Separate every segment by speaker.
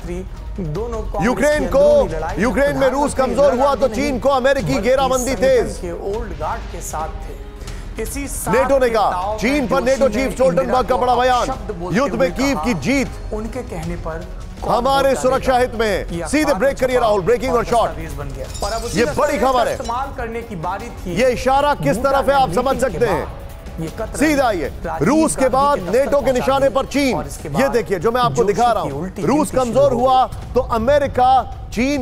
Speaker 1: मंत्री दोनों
Speaker 2: यूक्रेन में रूस कमजोर हुआ तो चीन को अमेरिकी घेराबंदी तेज
Speaker 1: के ओल्ड गार्ड के साथ थे।
Speaker 2: नेटो ने कहा चीन पर नेटो चीफ स्टोल्टनबर्ग का बड़ा बयान, युद्ध में कीव की जीत
Speaker 1: उनके कहने पर
Speaker 2: हमारे सुरक्षा हित में है। सीधे ब्रेक करिए राहुल, ब्रेकिंग और शॉर्ट। ये बड़ी खबर है,
Speaker 1: इस्तेमाल करने की बारी थी।
Speaker 2: ये इशारा किस तरफ है आप समझ सकते हैं। सीधा आइए, रूस के बाद नेटो के निशाने पर चीन। ये देखिए जो मैं आपको दिखा रहा हूं, रूस कमजोर हुआ तो अमेरिका चीन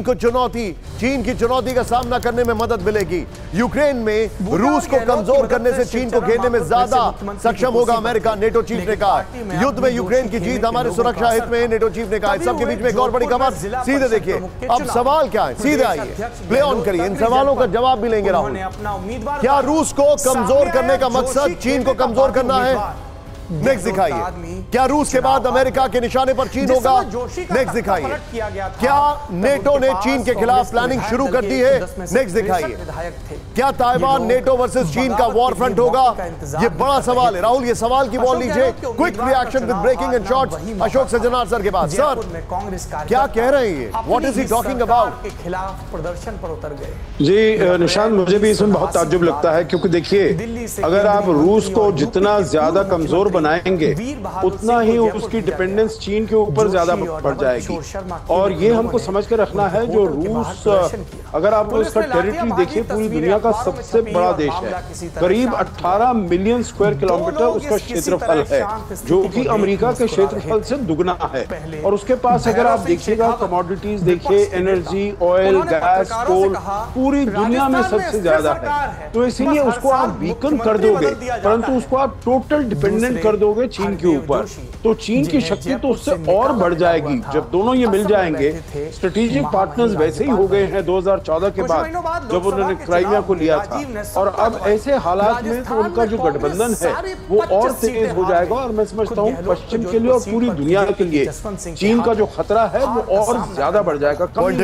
Speaker 2: की चुनौती का सामना करने में मदद मिलेगी। यूक्रेन में रूस को कमजोर करने से चीन को घेरने में ज्यादा सक्षम होगा अमेरिका, नेटो चीफ ने कहा। युद्ध में यूक्रेन की जीत हमारे सुरक्षा हित में, नेटो चीफ ने कहा। सबके बीच में एक और बड़ी खबर, सीधे देखिए। अब सवाल क्या है, सीधे आइए, प्ले ऑन करिए, इन सवालों का जवाब भी लेंगे राहुल। क्या रूस को कमजोर करने का मकसद चीन को कमजोर करना है? नेक्स्ट दिखाइए। क्या रूस के बाद अमेरिका के निशाने पर चीन होगा? नेक्स्ट दिखाइए। क्या नेटो ने चीन के खिलाफ प्लानिंग शुरू कर दी है? नेक्स्ट दिखाइए। क्या ताइवान नेटो वर्सेस चीन का वॉर फ्रंट होगा? ये बड़ा सवाल है राहुल, ये सवाल की बॉल लीजिए। Quick reaction with breaking and shorts Ashok Sajjanar sir के पास। सर क्या कह रहे हैं ये? What is he talking about?
Speaker 1: के खिलाफ प्रदर्शन पर उतर गए।
Speaker 3: जी निशांत, मुझे भी इसमें बहुत ताज्जुब लगता है, क्योंकि देखिए अगर आप रूस को जितना ज्यादा कमजोर बनाएंगे उतना ही उसकी डिपेंडेंस चीन के ऊपर ज्यादा बढ़ जाएगी। और ये हमको समझ के रखना है, जो रूस अगर आप इसका टेरिटरी देखिए, पूरी दुनिया का सबसे बड़ा देश है। करीब 18 मिलियन स्क्वायर किलोमीटर उसका क्षेत्रफल है, जो कि अमेरिका के क्षेत्रफल से दुगना है। और उसके पास अगर आप देखिएगा कमोडिटीज देखिए, एनर्जी, ऑयल, गैस, कोल, पूरी दुनिया में सबसे ज्यादा है। तो इसीलिए उसको आप वीकन कर दोगे, परंतु उसको आप टोटल डिपेंडेंट कर दोगे चीन के ऊपर, तो चीन की शक्ति तो उससे और बढ़ जाएगी। जब दोनों ये मिल जाएंगे, स्ट्रेटेजिक पार्टनर्स वैसे ही हो गए हैं 2014 के बाद जब उन्होंने क्राइमिया को लिया था। और अब ऐसे हालात में तो उनका जो गठबंधन है वो और तेज हो जाएगा। और मैं समझता हूँ पश्चिम के लिए और पूरी दुनिया के लिए चीन का जो खतरा है वो और ज्यादा बढ़ जाएगा।
Speaker 2: Point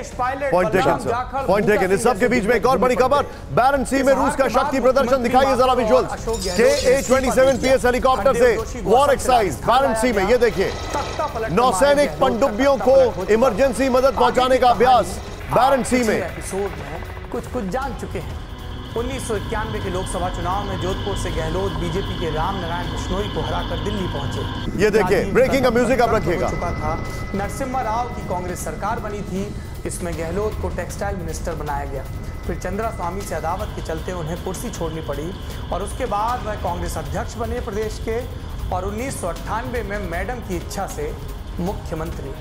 Speaker 2: taken. इस सबके बीच में एक और बड़ी खबर, बारेंट्स सी में रूस का शक्ति प्रदर्शन। दिखाइए जरा विजुअल्स। Ka-27 PS हेलीकॉप्टर से वॉर एक्सरसाइज बारेंट्स सी में। ये देखिए नौसैनिक पनडुब्बियों को इमरजेंसी मदद पहुंचाने का अभ्यास बारेंट्स सी में।
Speaker 1: कुछ जान चुके हैं। 1991 के लोकसभा चुनाव में जोधपुर से गहलोत बीजेपी के राम नारायण बिश्नोई को हराकर दिल्ली पहुंचे।
Speaker 2: ये देखिए ब्रेकिंग का म्यूजिक आप रखिएगा।
Speaker 1: नरसिम्हा राव की कांग्रेस सरकार बनी थी, इसमें गहलोत को टेक्सटाइल मिनिस्टर बनाया गया। फिर चंद्रा स्वामी से अदावत के चलते उन्हें कुर्सी छोड़नी पड़ी और उसके बाद वह कांग्रेस अध्यक्ष बने प्रदेश के, और 1998 में मैडम की इच्छा से मुख्यमंत्री।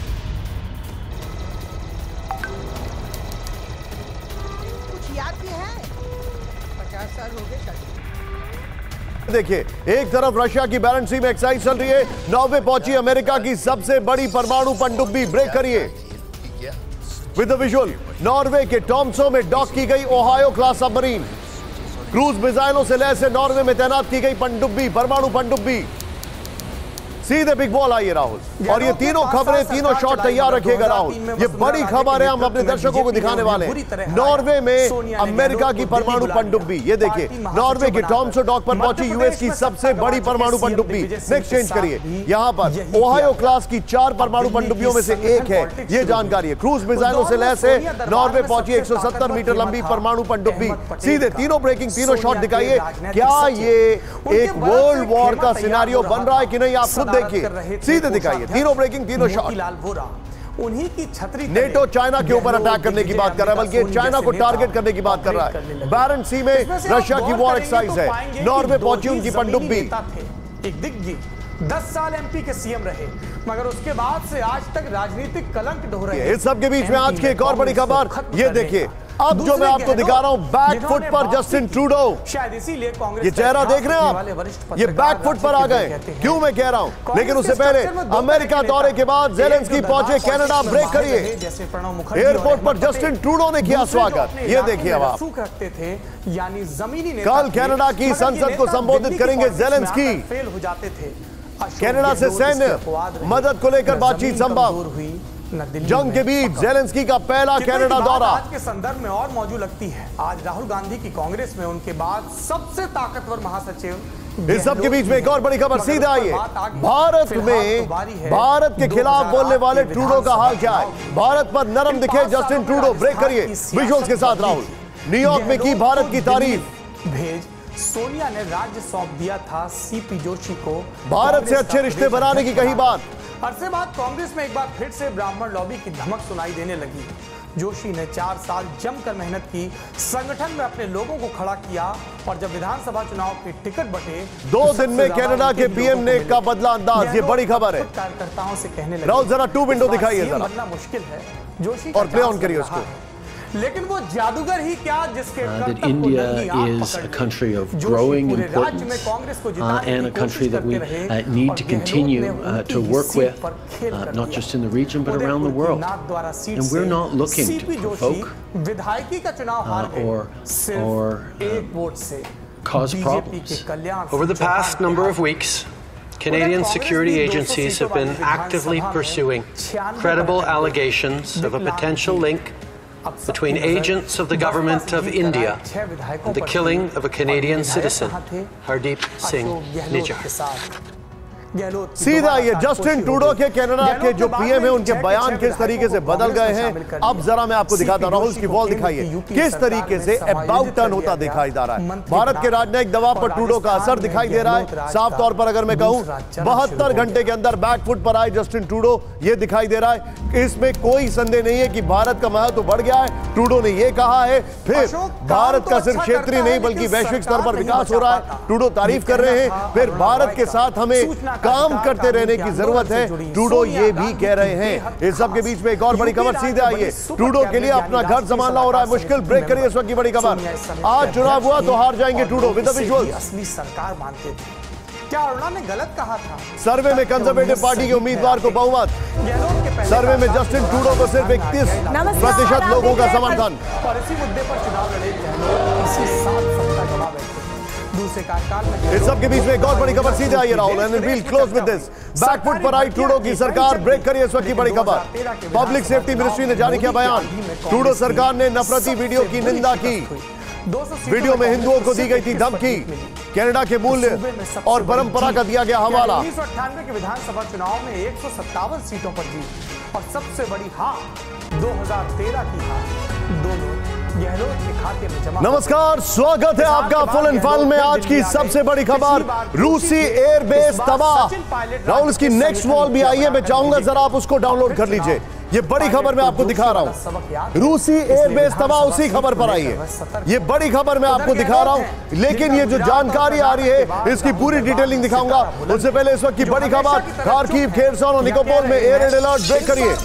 Speaker 4: कुछ याद भी है, 50 साल हो गए।
Speaker 2: देखिए एक तरफ रशिया की बारेंट्स सी में एक्सरसाइज चल रही है, नॉर्वे पहुंची अमेरिका की सबसे बड़ी परमाणु पनडुब्बी। ब्रेक करिए विद द विजुअल। नॉर्वे के टॉम्सो में डॉक की गई ओहायो क्लास सबमरीन। क्रूज मिसाइलों से लैस नॉर्वे में तैनात की गई पनडुब्बी, परमाणु पनडुब्बी। सीधे बिग बॉल आइए राहुल, और ये तीनों खबरें, तीनों शॉट तैयार रखिएगा राहुल। ये बड़ी खबर है, हम अपने दर्शकों को दिखाने वाले हैं। नॉर्वे में अमेरिका की परमाणु पनडुब्बी। ये देखिए नॉर्वे के टॉम्सो डॉक पर पहुंची यूएस की सबसे बड़ी परमाणु पनडुब्बी। नेक्स्ट चेंज करिए, यहां पर ओहायो क्लास की 4 परमाणु पनडुब्बियों में से एक है, ये जानकारी है। क्रूज मिसाइलों से लैस है नॉर्वे पहुंची 170 मीटर लंबी परमाणु पनडुब्बी। सीधे तीनों ब्रेकिंग, तीनों शॉट दिखाइए। क्या ये एक वर्ल्ड वॉर का सिनेरियो बन रहा है कि नहीं, आप खुद देखिए। सीधे दिखाइए, तीनों ब्रेकिंग, तीनों शॉट।
Speaker 1: उन्हीं की छतरी
Speaker 2: नेटो चाइना के ऊपर अटैक करने की बात कर रहा है, बल्कि चाइना को टारगेट करने की बात कर रहा है। बारेंट्स सी में रशिया की वॉर एक्सरसाइज है, नॉर्वे पहुंची उनकी पनडुब्बी।
Speaker 1: एक दिग्गज 10 साल एमपी के सीएम रहे, मगर उसके बाद से आज तक राजनीतिक कलंक ढो रहे हैं।
Speaker 2: इस सब के बीच में आज की एक और बड़ी खबर, ये देखिए अब जो मैं आपको दिखा रहा हूं, बैकफुट पर जस्टिन ट्रूडो।
Speaker 1: शायद इसीलिए कांग्रेस
Speaker 2: ये चेहरा देख रहे हैं आप, ये बैकफुट पर आ गए। क्यों मैं कह रहा हूं, लेकिन उससे पहले अमेरिका दौरे के बाद ज़ेलेंस्की पहुंचे कनाडा। ब्रेक करिए, एयरपोर्ट पर जस्टिन ट्रूडो ने किया स्वागत। ये देखिए अब आप
Speaker 1: रखते थे, यानी जमीनी
Speaker 2: कल कनाडा की संसद को संबोधित करेंगे ज़ेलेंस्की।
Speaker 1: फेल हो जाते थे।
Speaker 2: कनाडा से सैन्य मदद को लेकर बातचीत संभव। जंग के बीच ज़ेलेंस्की का पहला कनाडा दौरा।
Speaker 1: आज के संदर्भ में और मौजूद लगती है। आज राहुल गांधी की कांग्रेस में उनके बाद सबसे ताकतवर महासचिव
Speaker 2: इस सब के बीच में एक और बड़ी खबर सीधा आई है। भारत के खिलाफ बोलने वाले ट्रूडो का हाल क्या है? भारत पर नरम दिखे जस्टिन ट्रूडो। ब्रेक करिए विजुअल्स के साथ राहुल। न्यूयॉर्क में की भारत की तारीफ।
Speaker 1: भेज सोनिया ने राज्य सौंप दिया था सीपी जोशी को।
Speaker 2: भारत से अच्छे रिश्ते बनाने की कही बात।
Speaker 1: अरसे बाद कांग्रेस में एक बार फिर से ब्राह्मण लॉबी की धमक सुनाई देने लगी। जोशी ने 4 साल जमकर मेहनत की, संगठन में अपने लोगों को खड़ा किया और जब विधानसभा चुनाव के टिकट बटे
Speaker 2: 2 दिन में कनाडा के पीएम ने का बदला अंदाज। ये बड़ी खबर है।
Speaker 1: कार्यकर्ताओं से कहने लगे,
Speaker 2: राहुल जरा 2 विंडो दिखाइए जरा,
Speaker 1: बनना मुश्किल है। जोशी
Speaker 2: और प्ले ऑन करिए उसको।
Speaker 1: लेकिन वो जादूगर ही क्या जिसके
Speaker 5: that India is a country of growing importance and a country that we need to continue to work with, not just in the region but around the world. And we're not looking to provoke or cause problems.
Speaker 6: Over the past number of weeks, Canadian security agencies have been actively pursuing credible allegations of a potential link between agents of the government of India and the killing of a Canadian citizen, Hardeep Singh Nijjar.
Speaker 2: सीधा ये Justin Trudeau के Canada के जो PM है उनके बयान किस तरीके से बदल गए हैं। अब जरा मैं आपको दिखाता हूं। राहुल की वॉल दिखाइए किस तरीके से अबाउट टर्न होता दिखाई दे रहा है। भारत के राजनयिक दबाव पर ट्रूडो का असर दिखाई दे रहा है। साफ तौर पर अगर मैं कहूं 72 घंटे के अंदर बैकफुट पर आए जस्टिन ट्रूडो, ये दिखाई दे रहा है। इसमें कोई संदेह नहीं है कि भारत का महत्व बढ़ गया है। ट्रूडो ने यह कहा है। फिर भारत का सिर्फ क्षेत्रीय नहीं बल्कि वैश्विक स्तर पर विकास हो रहा है। ट्रूडो तारीफ कर रहे हैं। फिर भारत के साथ हमें काम करते रहने की जरूरत है, ट्रूडो ये भी कह रहे हैं। इस सब के बीच में एक और बड़ी खबर सीधे आई है। ट्रूडो के लिए अपना घर संभालना हो रहा है मुश्किल। ब्रेक करिए इस वक्त की बड़ी खबर। आज चुनाव हुआ तो हार जाएंगे ट्रूडो। With the visuals.
Speaker 1: असली सरकार मानते थे क्या अरुणा ने गलत कहा था?
Speaker 2: सर्वे में कंजर्वेटिव पार्टी के उम्मीदवार को बहुमत। सर्वे में जस्टिन ट्रूडो को सिर्फ 31% लोगों का समर्थन।
Speaker 1: और इसी मुद्दे पर चुनाव लड़े गहलोत इसी 7 सप्ताह गवा बैठे। दूसरे कार्यकाल में
Speaker 2: इस सब के बीच में एक और बड़ी खबर सीधे आई है Rahul. And we'll close with this. Backfoot पर आई ट्रूडो की सरकार। ब्रेक करिए इस वक्त की बड़ी खबर। पब्लिक सेफ्टी मिनिस्ट्री ने जारी किया बयान। ट्रूडो सरकार ने नफरती वीडियो की निंदा की। वीडियो में हिंदुओं को दी गई थी धमकी। कनाडा के मूल्य और परंपरा का दिया गया हवाला।
Speaker 1: 1998 के विधानसभा चुनाव में 157 सीटों पर जीत और सबसे बड़ी हार 2013 की हार दोनों गहलोत के खाते में जमा।
Speaker 2: नमस्कार, स्वागत है आपका फुल एंड फाइनल में। आज की सबसे बड़ी खबर, रूसी एयरबेस तबाह। राहुल इसकी नेक्स्ट वॉल भी आई है, मैं चाहूंगा जरा आप उसको डाउनलोड कर लीजिए। ये बड़ी खबर मैं आपको दिखा रहा हूं। रूसी एयरबेस तबाह उसी खबर पर आई है। ये बड़ी खबर मैं आपको दिखा रहा हूं, लेकिन ये जो जानकारी आ रही है इसकी पूरी डिटेलिंग दिखाऊंगा। उससे पहले इस वक्त की बड़ी खबर, खार्किव, खेरसोन और निकोपोल में एयर रेड अलर्ट। ब्रेक करिए।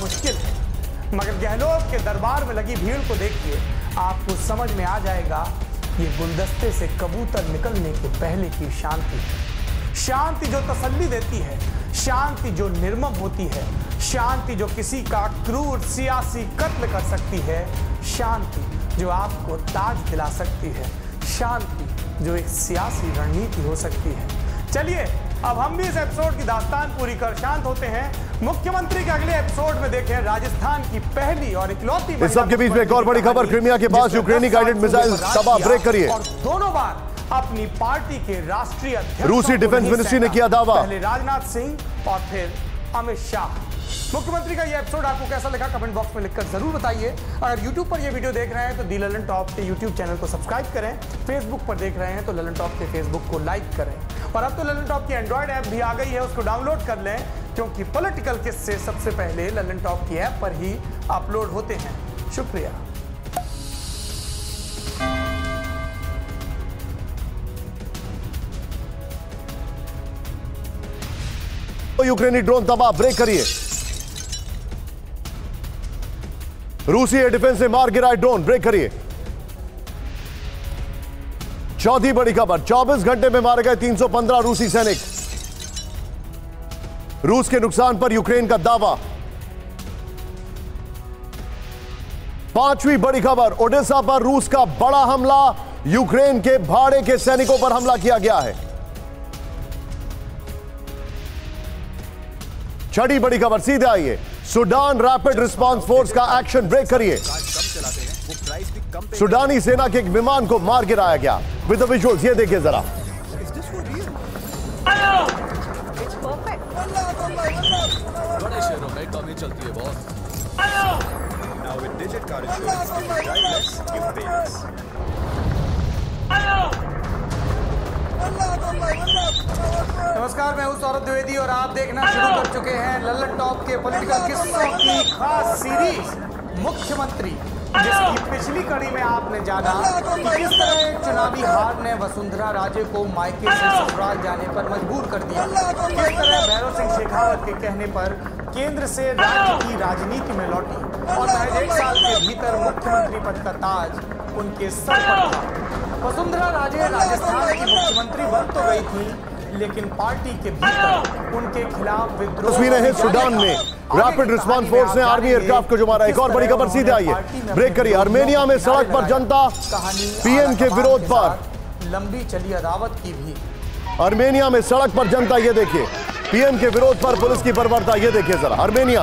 Speaker 1: मगर गहलोत के दरबार में लगी भीड़ को देखिए, आपको समझ में आ जाएगा ये गुलदस्ते से कबूतर निकलने के पहले की शांति। शांति जो तसल्ली देती है, शांति जो निर्मम होती है, शांति जो किसी का क्रूर सियासी कत्ल कर सकती है, शांति जो आपको ताज दिला सकती है, शांति जो एक सियासी रणनीति हो सकती है। चलिए अब हम भी इस एपिसोड की दास्तान पूरी कर शांत होते हैं। मुख्यमंत्री के अगले एपिसोड में देखें राजस्थान की पहली और इकलौती।
Speaker 2: इस सब के बीच में एक और बड़ी खबर, क्रीमिया के पास यूक्रेनी गाइडेड मिसाइल तबाह। ब्रेक करिए।
Speaker 1: और दोनों बार अपनी पार्टी के राष्ट्रीय अध्यक्ष
Speaker 2: रूसी डिफेंस मिनिस्ट्री ने किया दावा।
Speaker 1: पहले राजनाथ सिंह और फिर अमित शाह। मुख्यमंत्री का यह एपिसोड आपको कैसा लगा कमेंट बॉक्स में लिखकर जरूर बताइए। अगर YouTube पर यह वीडियो देख रहे हैं तो दी ललन टॉप के YouTube चैनल को सब्सक्राइब करें। Facebook पर देख रहे हैं तो ललन टॉप के Facebook को लाइक करें। और अब तो ललन टॉप की एंड्रॉइड ऐप भी आ गई है, उसको डाउनलोड कर लें, क्योंकि पॉलिटिकल किस्से सबसे पहले ललन टॉप की ऐप पर ही अपलोड होते हैं। शुक्रिया।
Speaker 2: यूक्रेनी ड्रोन तबाह। ब्रेक करिए। रूसी एयर डिफेंस ने मार गिराए ड्रोन। ब्रेक करिए। चौथी बड़ी खबर, 24 घंटे में मारे गए 315 रूसी सैनिक। रूस के नुकसान पर यूक्रेन का दावा। पांचवी बड़ी खबर, ओडेसा पर रूस का बड़ा हमला। यूक्रेन के भाड़े के सैनिकों पर हमला किया गया है। छठी बड़ी खबर सीधे आइए, सूडान रैपिड रिस्पांस फोर्स का एक्शन। ब्रेक करिए। सूडानी सेना के एक विमान को मार गिराया गया। विद द विजुअल्स ये देखिए जरा।
Speaker 7: कमी चलती है boss. Now with Digit car insurance, if you drive less, you pay less.
Speaker 1: नमस्कार, मैं हूं सौरभ द्विवेदी और आप देखना शुरू कर चुके हैं लल्लत टॉप के पॉलिटिकल किस्सों की खास सीरीज मुख्यमंत्री, जिसकी पिछली कड़ी में आपने जाना कि किस तरह एक चुनावी हार ने वसुंधरा राजे को मायके से ससुराल जाने पर मजबूर कर दिया, किस तरह भैरव सिंह शेखावत के कहने पर केंद्र से राज्य की राजनीति में लौटी और महज 1 साल के भीतर मुख्यमंत्री पद का ताज उनके सर पर था। वसुंधरा राजे राजस्थान की मुख्यमंत्री बन तो गई थी, लेकिन पार्टी के भीतर उनके खिलाफ विद्रोह।
Speaker 2: तस्वीरें हैं सुडान में रैपिड रिस्पांस फोर्स ने आर्मी एयरक्राफ्ट को जो मारा। एक और बड़ी खबर सीधे आई है, ब्रेक करिए। आर्मेनिया में सड़क पर जनता पीएम के विरोध पर
Speaker 1: लंबी चली अदावत की भी।
Speaker 2: आर्मेनिया में सड़क पर जनता, ये देखिए, पीएम के विरोध पर पुलिस की बर्बरता, ये देखिए जरा। आर्मेनिया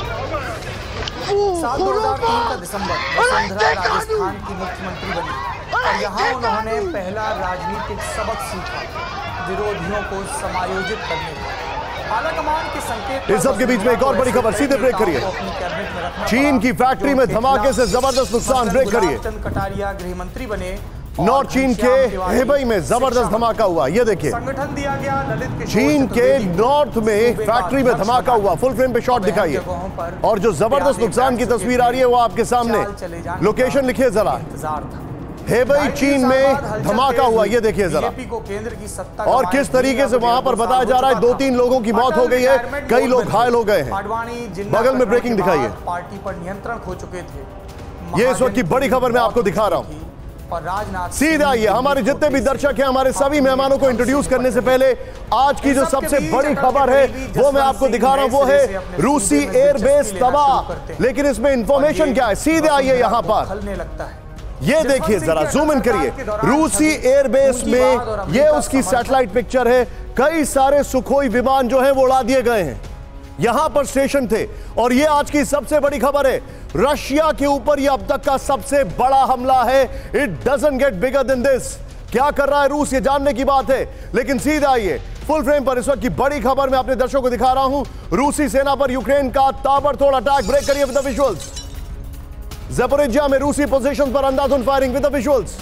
Speaker 1: 2003 का दिसंबर वसुंधरा राजस्थान की मुख्यमंत्री बनी और यहाँ उन्होंने पहला राजनीतिक सबक सीखा, विरोधियों को समायोजित करने का। आलाकमान के संकेत।
Speaker 2: इस सब के बीच में एक और बड़ी खबर, सीधे ब्रेक करिए। चीन की फैक्ट्री में धमाके से जबरदस्त नुकसान, ब्रेक करिए।
Speaker 1: कटारिया गृह मंत्री बने।
Speaker 2: नॉर्थ चीन के हेबई में जबरदस्त धमाका हुआ, ये देखिए।
Speaker 1: संगठन दिया गया ललित
Speaker 2: चीन के नॉर्थ में फैक्ट्री में धमाका हुआ, फुल फ्रेम पे शॉट दिखाइए। और जो जबरदस्त नुकसान की तस्वीर आ रही है वो आपके सामने, लोकेशन लिखिए जरा। हेबई चीन में धमाका हुआ, ये देखिए जरा। और किस तरीके से वहां पर बताया जा रहा है 2-3 लोगों की मौत हो गई है, कई लोग घायल हो गए हैं। बगल में ब्रेकिंग दिखाइए।
Speaker 1: पार्टी पर नियंत्रण खो चुके थे।
Speaker 2: ये इस वक्त की बड़ी खबर मैं आपको दिखा रहा हूं। सीधा आइए, हमारे जितने भी दर्शक हैं, हमारे सभी मेहमानों को इंट्रोड्यूस करने से पहले आज की जो सबसे बड़ी खबर है वो मैं आपको दिखा रहा हूं। वो है रूसी एयरबेस तबाह। लेकिन इसमें इंफॉर्मेशन क्या है, सीधे आइए यहां पर। ये देखिए जरा, जूम इन करिए। रूसी एयरबेस में ये उसकी सैटेलाइट पिक्चर है। कई सारे सुखोई विमान जो हैं वो उड़ा दिए गए हैं, यहां पर स्टेशन थे। और ये आज की सबसे बड़ी खबर है, रशिया के ऊपर ये अब तक का सबसे बड़ा हमला है। It doesn't get bigger than this. क्या कर रहा है रूस, ये जानने की बात है, लेकिन सीधा आइए फुल फ्रेम पर। इस वक्त की बड़ी खबर मैं अपने दर्शकों को दिखा रहा हूं, रूसी सेना पर यूक्रेन का ताबड़तोड़ अटैक। ब्रेक करिए विद द विजुअल्स। ज़पोरिज्जिया में रूसी पोजीशन पर अंधाधुंध फायरिंग विद द विजुअल्स।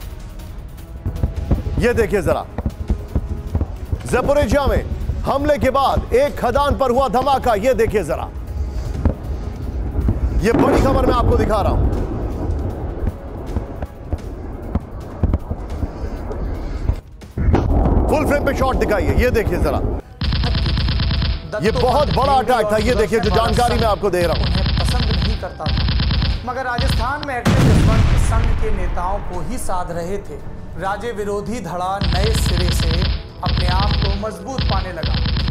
Speaker 2: ये देखिए जरा, ज़पोरिज्जिया में हमले के बाद एक खदान पर हुआ धमाका, ये देखिए जरा। ये बड़ी खबर मैं आपको दिखा रहा हूं। फुल फ्रेम पे शॉट दिखाइए, ये देखिए जरा। ये बहुत बड़ा अटैक था, ये देखिए जो जानकारी मैं आपको दे रहा हूं।
Speaker 1: पसंद नहीं करता था, मगर राजस्थान में अटल जसवंत संघ के नेताओं को ही साध रहे थे। राजे विरोधी धड़ा नए सिरे से अपने आप को मजबूत पाने लगा।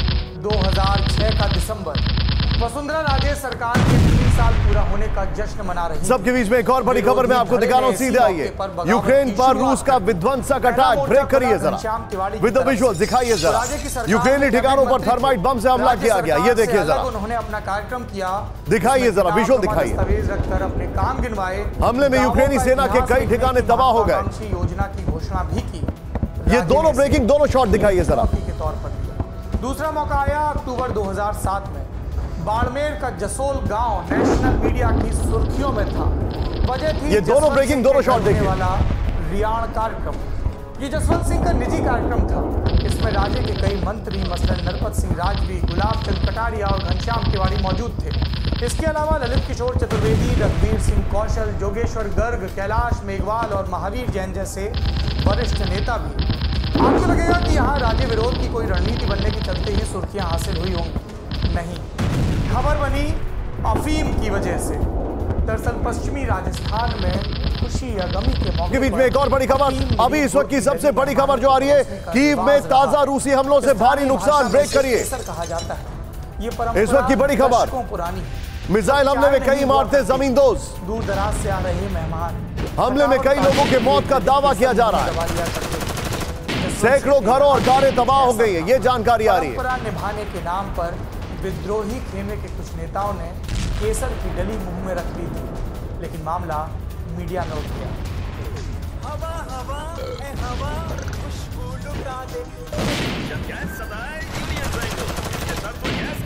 Speaker 1: 2006 का दिसंबर, वसुंधरा राजे सरकार के 3 साल पूरा होने का जश्न मना रही।
Speaker 2: सबके बीच में एक और बड़ी खबर मैं आपको दिखा रहा हूं, सीधे आइए। यूक्रेन पर रूस का विध्वंसक अटैक, ब्रेक करिए जरा विद द विजुअल्स, दिखाइए जरा। यूक्रेनी ठिकानों पर थर्माइट बम से हमला किया गया, ये देखिए जरा।
Speaker 1: उन्होंने अपना कार्यक्रम किया,
Speaker 2: दिखाइए जरा, विजुअल दिखाइए।
Speaker 1: रखकर अपने काम गिनवाए।
Speaker 2: हमले में यूक्रेनी सेना के कई ठिकाने तबाह हो गए।
Speaker 1: योजना की घोषणा भी की।
Speaker 2: ये दोनों ब्रेकिंग, दोनों शॉट दिखाइए जरा।
Speaker 1: के तौर पर दूसरा मौका आया अक्टूबर 2007 में। बाड़मेर का जसोल गांव नेशनल मीडिया की सुर्खियों में था। वजह थी
Speaker 2: ये दोनों ब्रेकिंग, दोनों शॉट देखिए।
Speaker 1: वाला रियाण कार्यक्रम, ये जसवंत सिंह का निजी कार्यक्रम था। इसमें राज्य के कई मंत्री मसलन नरपत सिंह राजवी, गुलाब चंद कटारिया और घनश्याम तिवारी मौजूद थे। इसके अलावा ललित किशोर चतुर्वेदी, रघुवीर सिंह कौशल, जोगेश्वर गर्ग, कैलाश मेघवाल और महावीर जैन जैसे वरिष्ठ नेता भी। आपको लगेगा कि यहाँ राज्य विरोध की कोई रणनीति बनने के चलते ही सुर्खियां हासिल हुई होंगी, नहीं। खबर बनी अफीम की वजह से। दरअसल पश्चिमी राजस्थान में खुशी या गमी के मौके
Speaker 2: के बीच में एक और बड़ी खबर, अभी इस वक्त की सबसे बड़ी खबर जो आ रही है, कीव में ताजा रूसी हमलों से भारी नुकसान, ब्रेक करिए।
Speaker 1: कहा जाता है ये
Speaker 2: इस वक्त की बड़ी खबर,
Speaker 1: पुरानी
Speaker 2: मिसाइल हमले में कई इमारतें जमींदोज,
Speaker 1: दूर दराज से आ रहे मेहमान।
Speaker 2: हमले में कई लोगों की मौत का दावा किया जा रहा है। सैकड़ों घरों और कारें तबाह हो गई है, ये जानकारी आ रही है।
Speaker 1: परंपरा निभाने के नाम पर विद्रोही खेमे के कुछ नेताओं ने केसर की डली मुंह में रख ली थी, लेकिन मामला मीडिया में उठ गया। हवा हवा ए हवा खुशबू लुटा दे। जब गैस सदाए यूनियन रेंजो, इसके सर पर गैस की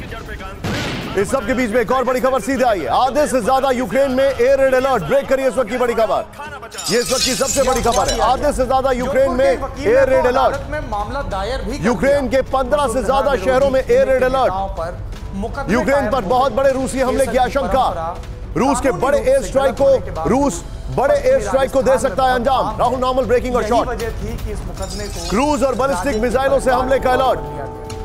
Speaker 2: इस सब के बीच में एक और बड़ी खबर सीधे आई है। आधे से ज्यादा यूक्रेन में एयर रेड अलर्ट। ब्रेक करिए इस वक्त की बड़ी खबर। ये इस वक्त की सबसे बड़ी खबर है। आधे से ज्यादा यूक्रेन में एयर रेड अलर्ट।
Speaker 1: मामला दायर भी
Speaker 2: यूक्रेन के 15 से ज्यादा शहरों में एयर रेड अलर्ट। यूक्रेन पर बहुत बड़े रूसी हमले की आशंका। रूस के बड़े एयर स्ट्राइक को दे सकता है अंजाम। राहुल नॉर्मल ब्रेकिंग और शॉट। क्रूज और बैलिस्टिक मिसाइलों से हमले का अलर्ट।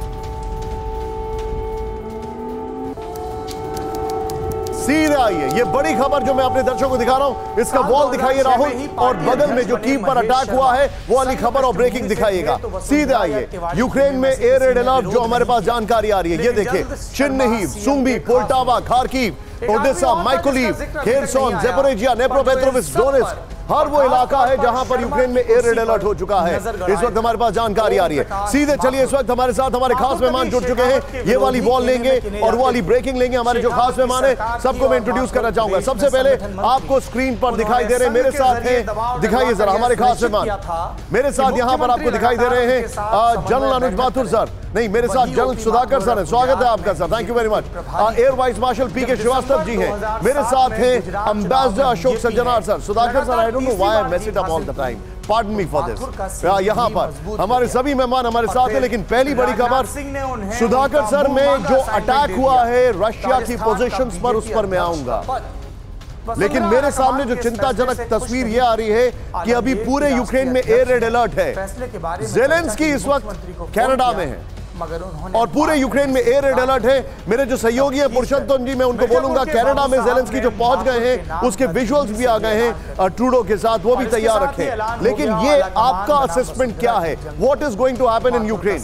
Speaker 2: सीधे आइए, ये बड़ी खबर जो मैं अपने दर्शकों को दिखा रहा हूं, इसका वॉल दिखाइए राहुल, और बगल में जो कीव पर अटैक हुआ है वो वाली खबर और ब्रेकिंग दिखाइएगा। सीधे आइए, यूक्रेन में एयर रेड अलर्ट जो हमारे पास जानकारी आ रही है, ये देखिए। Chernihiv, Sumy, Poltava, Kharkiv, Odesa, Mykolaiv, Kherson, Zaporizhzhia, Dnipropetrovsk, Donetsk, हर वो इलाका है जहां पर यूक्रेन में एयर रेड अलर्ट हो चुका है। इस वक्त हमारे पास जानकारी आ रही है। सीधे चलिए, इस वक्त हमारे साथ हमारे खास मेहमान जुड़ चुके हैं। ये वाली बॉल लेंगे और वो वाली ब्रेकिंग लेंगे। हमारे जो खास मेहमान है सबको मैं इंट्रोड्यूस करना चाहूंगा। सबसे पहले आपको स्क्रीन पर दिखाई दे रहे हैं, मेरे साथ हैं, दिखाइए जरा हमारे खास मेहमान। मेरे साथ यहां पर आपको दिखाई दे रहे हैं जनरल अनुज माथुर सर, नहीं मेरे साथ जनरल सुधाकर सर है। स्वागत है आपका sir, thank you very much. Air vice marshal PK Srivastava ji हैं। मेरे साथ हैं ambassador Ashok Sajjanar sir. Sudhakar sir, I don't know why I mess it up all the time, pardon me for this. यहाँ पर हमारे सभी मेहमान हमारे साथ हैं, लेकिन पहली बड़ी खबर सुधाकर सर में जो अटैक हुआ है रशिया की पोजीशंस पर, उस पर मैं आऊंगा। लेकिन मेरे सामने जो चिंताजनक तस्वीर ये आ रही है कि अभी पूरे यूक्रेन में एयर रेड अलर्ट है। ज़ेलेंस्की इस वक्त कनाडा में है और पूरे यूक्रेन में एयर रेड अलर्ट है। मेरे जो सहयोगी है पुरुषोत्तम जी, मैं उनको बोलूंगा कनाडा में ज़ेलेंस्की जो पहुंच गए हैं उसके विजुअल्स भी आ गए हैं ट्रूडो के साथ, वो भी तैयार रखें। लेकिन ये आपका असेसमेंट क्या है? What is going to happen in Ukraine?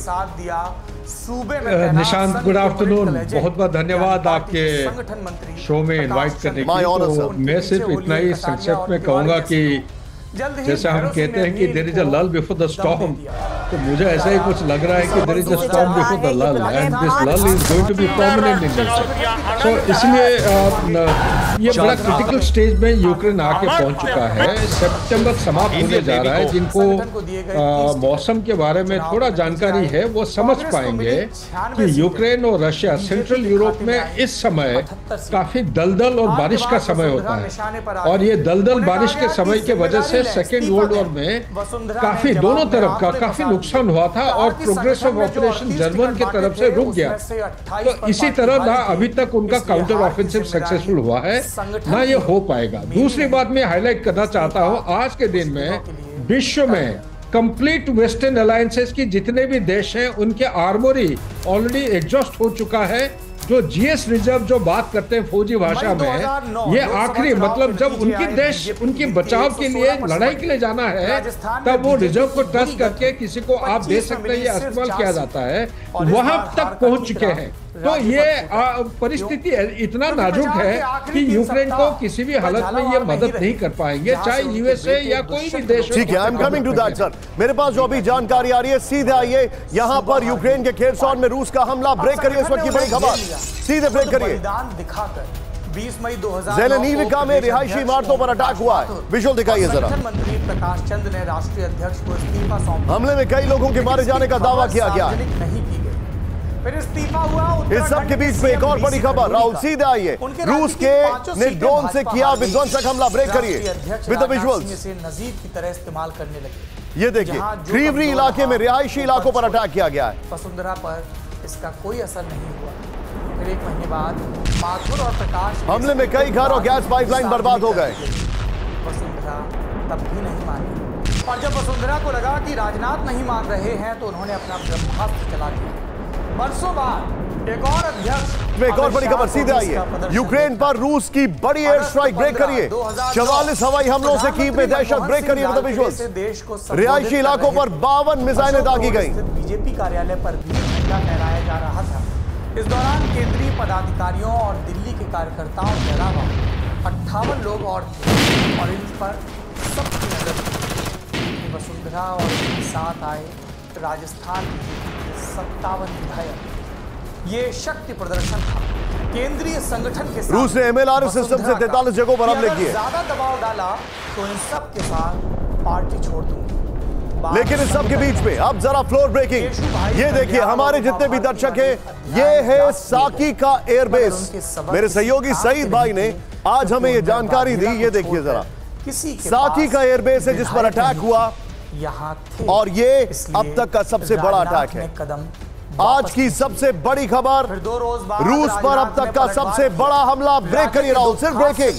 Speaker 8: Nishant, good afternoon. बहुत बहुत धन्यवाद आपके शो में इनवाइट करने के लिए। तो मैं सिर्फ इतना ही संक्षेप में कहूंगा कि जैसे हम कहते हैं कि देयर इज अ लल बिफोर द स्टॉर्म, तो मुझे ऐसा ही कुछ लग रहा है कि there is a storm before the lull, and this lull is going to be permanent in nature. So इसलिए ये बड़ा क्रिटिकल स्टेज में यूक्रेन आके पहुंच चुका है। सितंबर समाप्त होने जा रहा है। जिनको मौसम के बारे में थोड़ा जानकारी है वो समझ पाएंगे कि यूक्रेन और रशिया सेंट्रल यूरोप में इस समय काफी दलदल और बारिश का समय होता है, और ये दलदल बारिश के समय के वजह से सेकेंड वर्ल्ड वॉर में काफी दोनों तरफ का काफी नुकसान हुआ था और प्रोग्रेस ऑफ ऑपरेशन जर्मन की तरफ से रुक गया। तो इसी तरह ना अभी तक उनका काउंटर ऑफेंसिव सक्सेसफुल हुआ है, ना ये हो पाएगा। दूसरी बात मैं हाईलाइट करना चाहता हूं, आज के दिन में विश्व में कंप्लीट वेस्टर्न अलायंसेस की जितने भी देश हैं उनके आर्मोरी ऑलरेडी एग्जॉस्ट हो चुका है। जो जीएस रिजर्व जो बात करते हैं फौजी भाषा में, ये आखिरी मतलब जब उनकी देश उनकी बचाव के लिए लड़ाई के लिए जाना है तब वो रिजर्व को टच करके किसी को आप दे सकते हैं, ये इस्तेमाल किया जाता है, वहां तक पहुंच चुके हैं। तो ये परिस्थिति इतना नाजुक है कि यूक्रेन को किसी भी हालत में ये मदद नहीं कर पाएंगे, चाहे यूएसए या कोई भी देश।
Speaker 2: ठीक है, I am coming to that sir. मेरे पास जो अभी जानकारी आ रही है, सीधे आइए यहाँ पर यूक्रेन के खेरसोन में रूस का हमला। ब्रेक करिए इस वक्त की बड़ी खबर, सीधे ब्रेक करिए।
Speaker 1: 20 मई 2009
Speaker 2: ज़ेलेनिवका में रिहायशी इमारतों पर अटैक हुआ है। विजुअल दिखाइए जरा।
Speaker 1: मंत्री प्रकाश चंद ने राष्ट्रीय अध्यक्ष को इस्तीफा सौंपा।
Speaker 2: हमले में कई लोगों के मारे जाने का दावा किया गया है।
Speaker 1: नहीं की गई, फिर इस्तीफा हुआ।
Speaker 2: इस सब के बीच में एक और बड़ी खबर, राहुल सीधे आइए। रूस के ने ड्रोन से किया विध्वंसक हमला। ब्रेक करिए विद द विजुअल्स।
Speaker 1: नजीब की तरह इस्तेमाल करने लगे।
Speaker 2: ये देखिए, क्रीवरी इलाके में रिहायशी इलाकों पर अटैक किया गया है।
Speaker 1: वसुंधरा पर इसका कोई असर नहीं हुआ। फिर एक महीने बाद माथुर और प्रकाश
Speaker 2: हमले में कई घर और गैस पाइपलाइन बर्बाद हो गए।
Speaker 1: वसुंधरा तब भी नहीं मानी, और जब वसुंधरा को लगा कि राजनाथ नहीं मान रहे हैं तो उन्होंने अपना ब्रह्मास्त्र चला दिया। बरसों बाद एक और अध्यक्ष।
Speaker 2: एक और बड़ी खबर, सीधे आइए। यूक्रेन पर रूस की बड़ी एयर स्ट्राइक। ब्रेक करिए। 44 हवाई हमलों से कीव में दहशत। ब्रेक करिए विद द विजुअल्स। रिहायशी इलाकों पर 52 मिसाइलें दागी गई।
Speaker 1: बीजेपी कार्यालय पर भी झंडा फहराया जा रहा था। इस दौरान केंद्रीय पदाधिकारियों और दिल्ली के कार्यकर्ताओं के अलावा 58 लोग और थे, और इन पर सबकी नजर थी। वसुंधरा और इनके साथ आए राजस्थान के 57 विधायक। ये शक्ति प्रदर्शन था केंद्रीय संगठन के साथ।
Speaker 2: रूस ने MLRS सिस्टम से 43 जगहों पर हमले किए।
Speaker 1: ज्यादा दबाव डाला तो इन सब के साथ पार्टी छोड़ दूंगी।
Speaker 2: लेकिन इस सब के बीच में अब जरा फ्लोर ब्रेकिंग। ये देखिए, हमारे जितने भी दर्शक हैं, ये है साकी का एयरबेस। मेरे सहयोगी सईद भाई ने आज हमें ये जानकारी दी। ये देखिए जरा, साकी का एयरबेस है जिस पर अटैक हुआ, और ये अब तक का सबसे बड़ा अटैक है। आज की सबसे बड़ी खबर, रूस पर अब तक का सबसे बड़ा हमला। ब्रेक करिए राहुल, सिर्फ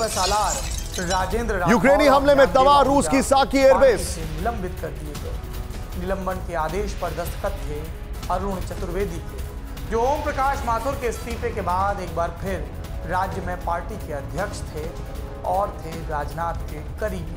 Speaker 2: ब्रेकिंग। यूक्रेनी हमले में तबाह रूस की साकी एयरबेस।
Speaker 1: निलंबित कर दिए गए। निलंबन के आदेश पर दस्तखत थे अरुण चतुर्वेदी के, जो ओम प्रकाश माथुर के इस्तीफे के बाद एक बार फिर राज्य में पार्टी के अध्यक्ष थे और थे राजनाथ के करीबी।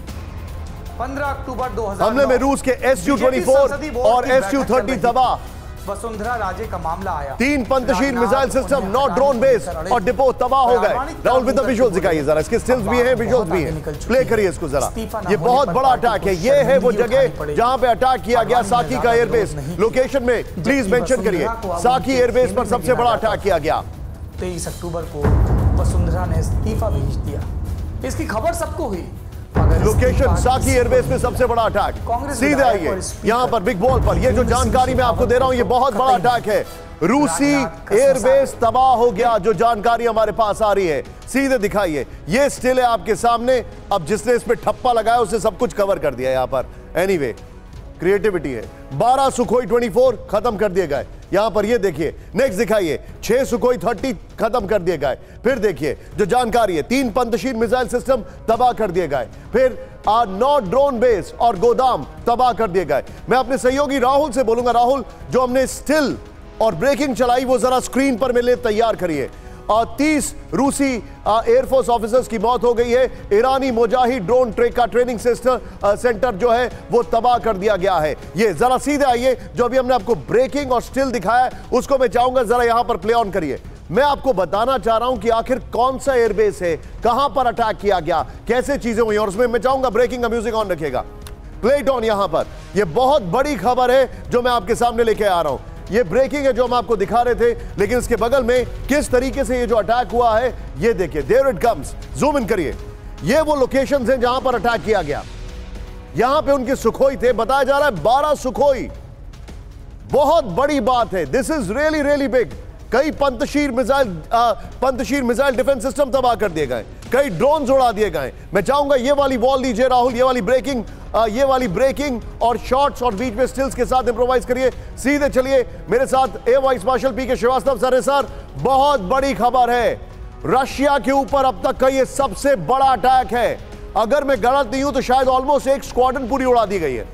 Speaker 1: 15 अक्टूबर 2009
Speaker 2: हमले में रूस के SU-24 और SU-30 तबाह।
Speaker 1: वसुंधरा राजे का मामला आया।
Speaker 2: 3 Pantsir missile system, 9 drone base और डिपो तबाह हो गए। राहुल विद द विजुअल्स दिखाइए जरा, इसके स्टिल्स भी हैं, विजुअल्स भी हैं, प्ले करिए इसको जरा। ये बहुत बड़ा अटैक है। ये है वो जगह जहां पे अटैक किया गया, साकी का एयरबेस। लोकेशन में प्लीज मेंशन करिए, साकी एयरबेस पर सबसे बड़ा अटैक किया गया।
Speaker 1: 23 अक्टूबर को वसुंधरा ने इस्तीफा भेज दिया। इसकी खबर सबको हुई।
Speaker 2: लोकेशन साकी एयरबेस में सबसे बड़ा अटैक। सीधे आइए यहां पर बिग बॉल पर। ये जो जानकारी मैं आपको दे रहा हूं, ये बहुत बड़ा अटैक है। रूसी एयरबेस तबाह हो गया, जो जानकारी हमारे पास आ रही है। सीधे दिखाइए, ये स्टिल है आपके सामने। अब जिसने इस पे ठप्पा लगाया उसने सब कुछ कवर कर दिया यहां पर। एनीवे, क्रिएटिविटी है। 12 सुखोई 24 खत्म कर दिए गए। यहां पर ये देखिए, नेक्स्ट दिखाइए, 6 सुखोई 30 खत्म कर दिए गए। फिर देखिए जो जानकारी है, 3 पंतशील मिसाइल सिस्टम तबाह कर दिए गए। फिर 9 ड्रोन बेस और गोदाम तबाह कर दिए गए। मैं अपने सहयोगी राहुल से बोलूंगा, राहुल जो हमने स्टिल और ब्रेकिंग चलाई वो जरा स्क्रीन पर मेरे लिए तैयार करिए। और 30 रूसी एयरफोर्स ऑफिसर्स की मौत हो गई है। ईरानी मुजाहिद ड्रोन ट्रेक का ट्रेनिंग सेंटर जो है वो तबाह कर दिया गया है। ये जरा सीधे आइए, जो अभी हमने आपको ब्रेकिंग और स्टिल दिखाया उसको मैं चाहूंगा जरा यहां पर प्ले ऑन करिए। मैं आपको बताना चाह रहा हूं कि आखिर कौन सा एयरबेस है, कहां पर अटैक किया गया, कैसे चीजें हुई, और उसमें मैं चाहूंगा ब्रेकिंग का म्यूजिक ऑन रखिएगा, प्ले इट ऑन यहां पर। यह बहुत बड़ी खबर है जो मैं आपके सामने लेके आ रहा हूं। ये ब्रेकिंग है जो हम आपको दिखा रहे थे, लेकिन इसके बगल में किस तरीके से ये जो अटैक हुआ है ये देखिए। There it comes, zoom in करिए। ये वो लोकेशंस हैं जहां पर अटैक किया गया। यहां पे उनके सुखोई थे, बताया जा रहा है 12 सुखोई। बहुत बड़ी बात है, this is really really big. कई पंतशील मिसाइल डिफेंस सिस्टम तबाह कर दिए गए, कई ड्रोन उड़ा दिए गए। मैं चाहूंगा ये वाली वॉल दीजिए राहुल, ये वाली ब्रेकिंग और शॉट्स और बीच में स्टिल्स के साथ इंप्रोवाइज करिए। सीधे चलिए मेरे साथ air vice marshal PK Srivastava sir है। सर, बहुत बड़ी खबर है, रशिया के ऊपर अब तक का ये सबसे बड़ा अटैक है। अगर मैं गलत नहीं हूं तो शायद ऑलमोस्ट एक स्क्वाड्रन पूरी उड़ा दी गई है।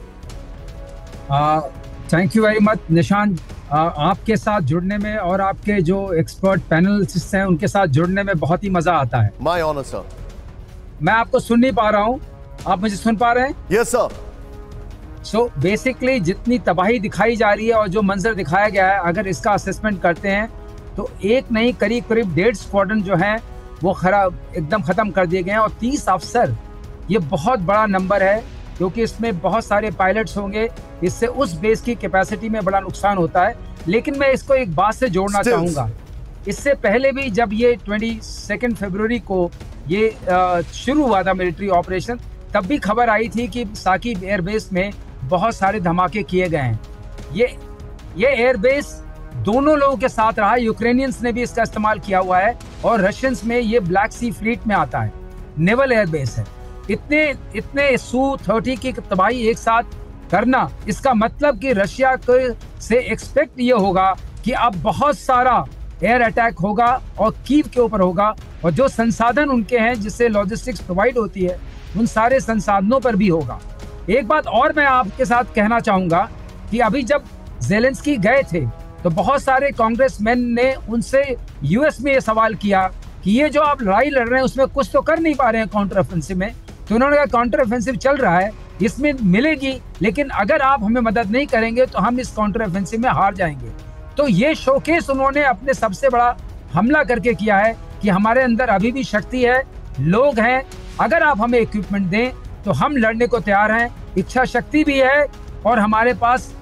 Speaker 9: Thank you very much Nishant. आपके साथ जुड़ने में और आपके जो एक्सपर्ट पैनलिस्ट हैं उनके साथ जुड़ने में बहुत ही मजा आता है।
Speaker 2: My honour sir.
Speaker 9: मैं आपको सुन नहीं पा रहा हूं, आप मुझे सुन पा रहे हैं?
Speaker 2: Yes sir.
Speaker 9: सो बेसिकली जितनी तबाही दिखाई जा रही है और जो मंजर दिखाया गया है, अगर इसका असेसमेंट करते हैं तो एक नहीं करीब 1.5 स्क्वाड्रन जो है वो एकदम खत्म कर दिए गए हैं। और 30 अफसर, ये बहुत बड़ा नंबर है, क्योंकि इसमें बहुत सारे पायलट्स होंगे। इससे उस बेस की कैपेसिटी में बड़ा नुकसान होता है। लेकिन मैं इसको एक बात से जोड़ना चाहूँगा, इससे पहले भी जब ये 22 फरवरी को ये शुरू हुआ था मिलिट्री ऑपरेशन, तब भी खबर आई थी कि साकी एयरबेस में बहुत सारे धमाके किए गए हैं। ये एयरबेस दोनों लोगों के साथ रहा, यूक्रेनियंस ने भी इसका इस्तेमाल किया हुआ है और रशियंस में ये ब्लैक सी फ्लीट में आता है, नेवल एयरबेस है। इतने Su-30 की तबाही एक साथ करना, इसका मतलब कि रशिया से एक्सपेक्ट ये होगा कि अब बहुत सारा एयर अटैक होगा और कीव के ऊपर होगा, और जो संसाधन उनके हैं जिससे लॉजिस्टिक्स प्रोवाइड होती है उन सारे संसाधनों पर भी होगा। एक बात और मैं आपके साथ कहना चाहूँगा कि अभी जब ज़ेलेंस्की गए थे तो बहुत सारे कांग्रेसमैन ने उनसे यूएस में ये सवाल किया कि ये जो आप लड़ाई लड़ रहे हैं उसमें कुछ तो कर नहीं पा रहे हैं काउंटर ऑफेंसिव में। तो उन्होंने कहा काउंटर ऑफेंसिव चल रहा है, इसमें मिलेगी, लेकिन अगर आप हमें मदद नहीं करेंगे तो हम इस काउंटर ऑफेंसिव में हार जाएंगे। तो ये शोकेस उन्होंने अपने सबसे बड़ा हमला करके किया है कि हमारे अंदर अभी भी शक्ति है, लोग हैं, अगर आप हमें इक्विपमेंट दें तो हम लड़ने को तैयार हैं, इच्छा शक्ति भी है और हमारे पास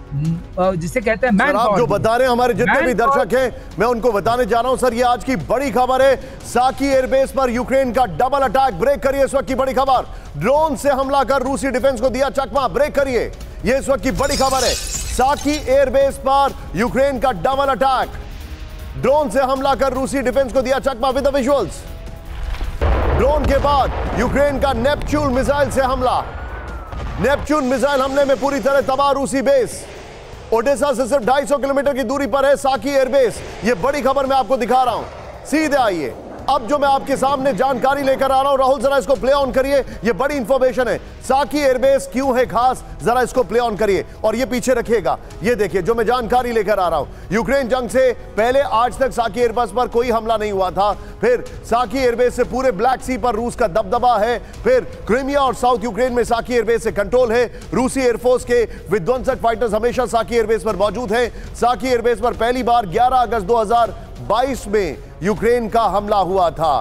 Speaker 9: जिसे कहते हैं मैन
Speaker 2: आप जो बता रहे हैं, हमारे जितने भी दर्शक हैं, मैं उनको बताने जा रहा हूं सर, ये आज की बड़ी खबर है। साकी एयरबेस पर यूक्रेन का डबल अटैक। ब्रेक करिए इस वक्त की बड़ी खबर। ड्रोन से हमला कर रूसी डिफेंस को दिया चकमा। ब्रेक करिए, ये इस वक्त की बड़ी खबर है। साकी एयरबेस पर यूक्रेन का डबल अटैक। ड्रोन से हमला कर रूसी डिफेंस को दिया चकमा विद द विजुअल्स। ड्रोन के बाद यूक्रेन का नेपच्यून मिसाइल से हमला। नेपच्यून मिसाइल हमले में पूरी तरह तबाह रूसी बेस। ओडेसा से सिर्फ 250 किलोमीटर की दूरी पर है साकी एयरबेस। ये बड़ी खबर मैं आपको दिखा रहा हूं। सीधे आइए, अब जो मैं आपके सामने जानकारी लेकर आ रहा हूं, राहुल जरा इसको प्ले ऑन करिए। ये बड़ी इंफॉर्मेशन है। साकी एयरबेस क्यों है खास, जरा इसको प्ले ऑन करिए और ये पीछे रखिएगा। ये देखिए जो मैं जानकारी लेकर आ रहा हूं। यूक्रेन जंग से पहले आज तक साकी एयरबेस पर कोई हमला नहीं हुआ था। फिर साकी एयरबेस से पूरे ब्लैक सी पर रूस का दबदबा है। फिर क्रीमिया और साउथ यूक्रेन में साकी एयरबेस से कंट्रोल है। रूसी एयरफोर्स के विध्वंसक फाइटर्स हमेशा साकी एयरबेस पर मौजूद हैं। साकी एयरबेस पर पहली बार 11 अगस्त 2022 में यूक्रेन का हमला हुआ था।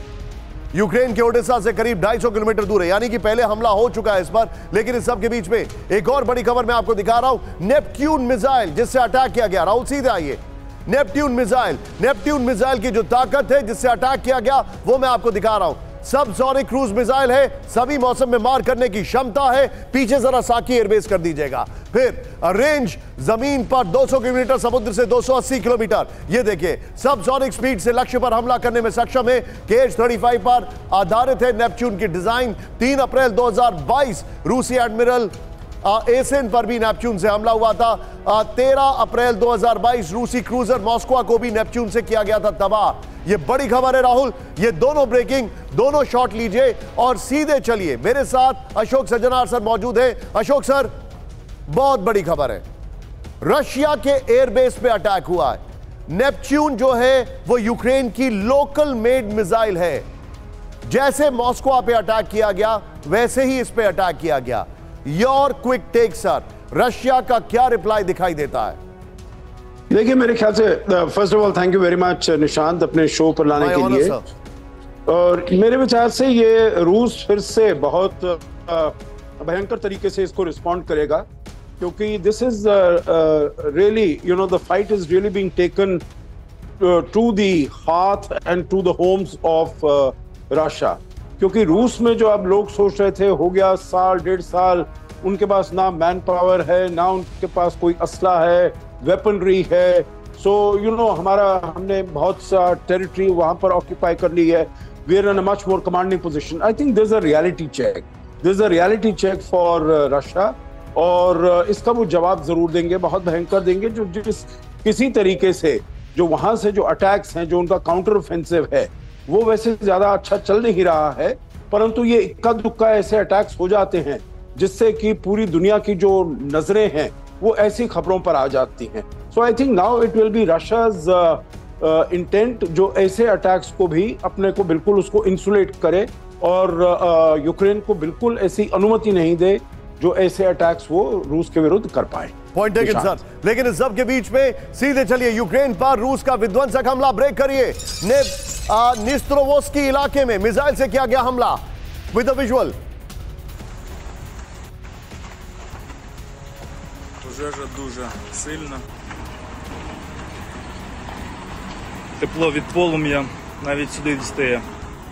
Speaker 2: यूक्रेन के ओडेसा से करीब 250 किलोमीटर दूर है, यानी कि पहले हमला हो चुका है इस पर। लेकिन इस सब के बीच में एक और बड़ी खबर मैं आपको दिखा रहा हूं। नेपट्यून मिसाइल जिससे अटैक किया गया। राहुल सीधे आइए। नेपट्यून मिसाइल की जो ताकत है जिससे अटैक किया गया वो मैं आपको दिखा रहा हूं। सबसोनिक क्रूज मिसाइल है, सभी मौसम में मार करने की क्षमता है। पीछे जरा साकी एयरबेस कर दीजिएगा। फिर रेंज जमीन पर 200 किलोमीटर, समुद्र से 280 किलोमीटर। ये देखिए सबसोनिक स्पीड से लक्ष्य पर हमला करने में सक्षम है। KH-35 पर आधारित है नेपच्यून की डिजाइन। 3 अप्रैल 2022 रूसी एडमिरल एसेन पर भी नेपच्यून से हमला हुआ था। 13 अप्रैल 2022 रूसी क्रूजर मॉस्को को भी नेपच्यून से किया गया था तबाह। ये बड़ी खबर है राहुल। ये दोनों ब्रेकिंग, दोनों शॉट लीजिए और सीधे चलिए। मेरे साथ अशोक सज्जनार सर मौजूद है। अशोक सर, बहुत बड़ी खबर है। रशिया के एयरबेस पे अटैक हुआ है। नेपच्यून जो है वो यूक्रेन की लोकल मेड मिसाइल है। जैसे मॉस्को पे अटैक किया गया वैसे ही इस पे अटैक किया गया। Your quick take sir, Russia का क्या रिप्लाई दिखाई देता है?
Speaker 3: देखिए मेरे ख्याल से first of all thank you very much Nishant अपने शो पर लाने के लिए। और मेरे विचार से ये रूस फिर से बहुत भयंकर तरीके से इसको रिस्पॉन्ड करेगा, क्योंकि this is really the fight is really being taken to the heart and to the homes of Russia. क्योंकि रूस में जो अब लोग सोच रहे थे हो गया साल 1.5 साल, उनके पास ना मैन पावर है, ना उनके पास कोई असला है, वेपनरी है। सो हमने बहुत सा टेरिटरी वहां पर ऑक्यूपाई कर ली है। We are in a much more commanding position. I think this is a reality check, this is a reality check for Russia. और इसका वो जवाब जरूर देंगे, बहुत भयंकर देंगे। जो जिस किसी तरीके से जो वहां से जो अटैक्स हैं, जो उनका काउंटर ऑफेंसिव है, वो वैसे ज्यादा अच्छा चल नहीं रहा है, परंतु ये इक्का दुक्का ऐसे अटैक्स हो जाते हैं जिससे कि पूरी दुनिया की जो नजरें हैं वो ऐसी खबरों पर आ जाती हैं। So I think now it will be Russia's intent जो ऐसे अटैक्स को भी अपने को बिल्कुल उसको इंसुलेट करे और यूक्रेन को बिल्कुल ऐसी अनुमति नहीं दे जो ऐसे अटैक्स वो रूस के विरुद्ध कर पाए।
Speaker 2: Point taken sir. लेकिन इस सब के बीच में सीधे चलिए यूक्रेन पर रूस का विध्वंसक हमला। ब्रेक करिए। निस्त्रोवोस्की इलाके में मिसाइल से किया गया हमला विद द विजुअल।
Speaker 10: Пожежа дуже сильна. Тепло від полум'я навіть сюди дістає.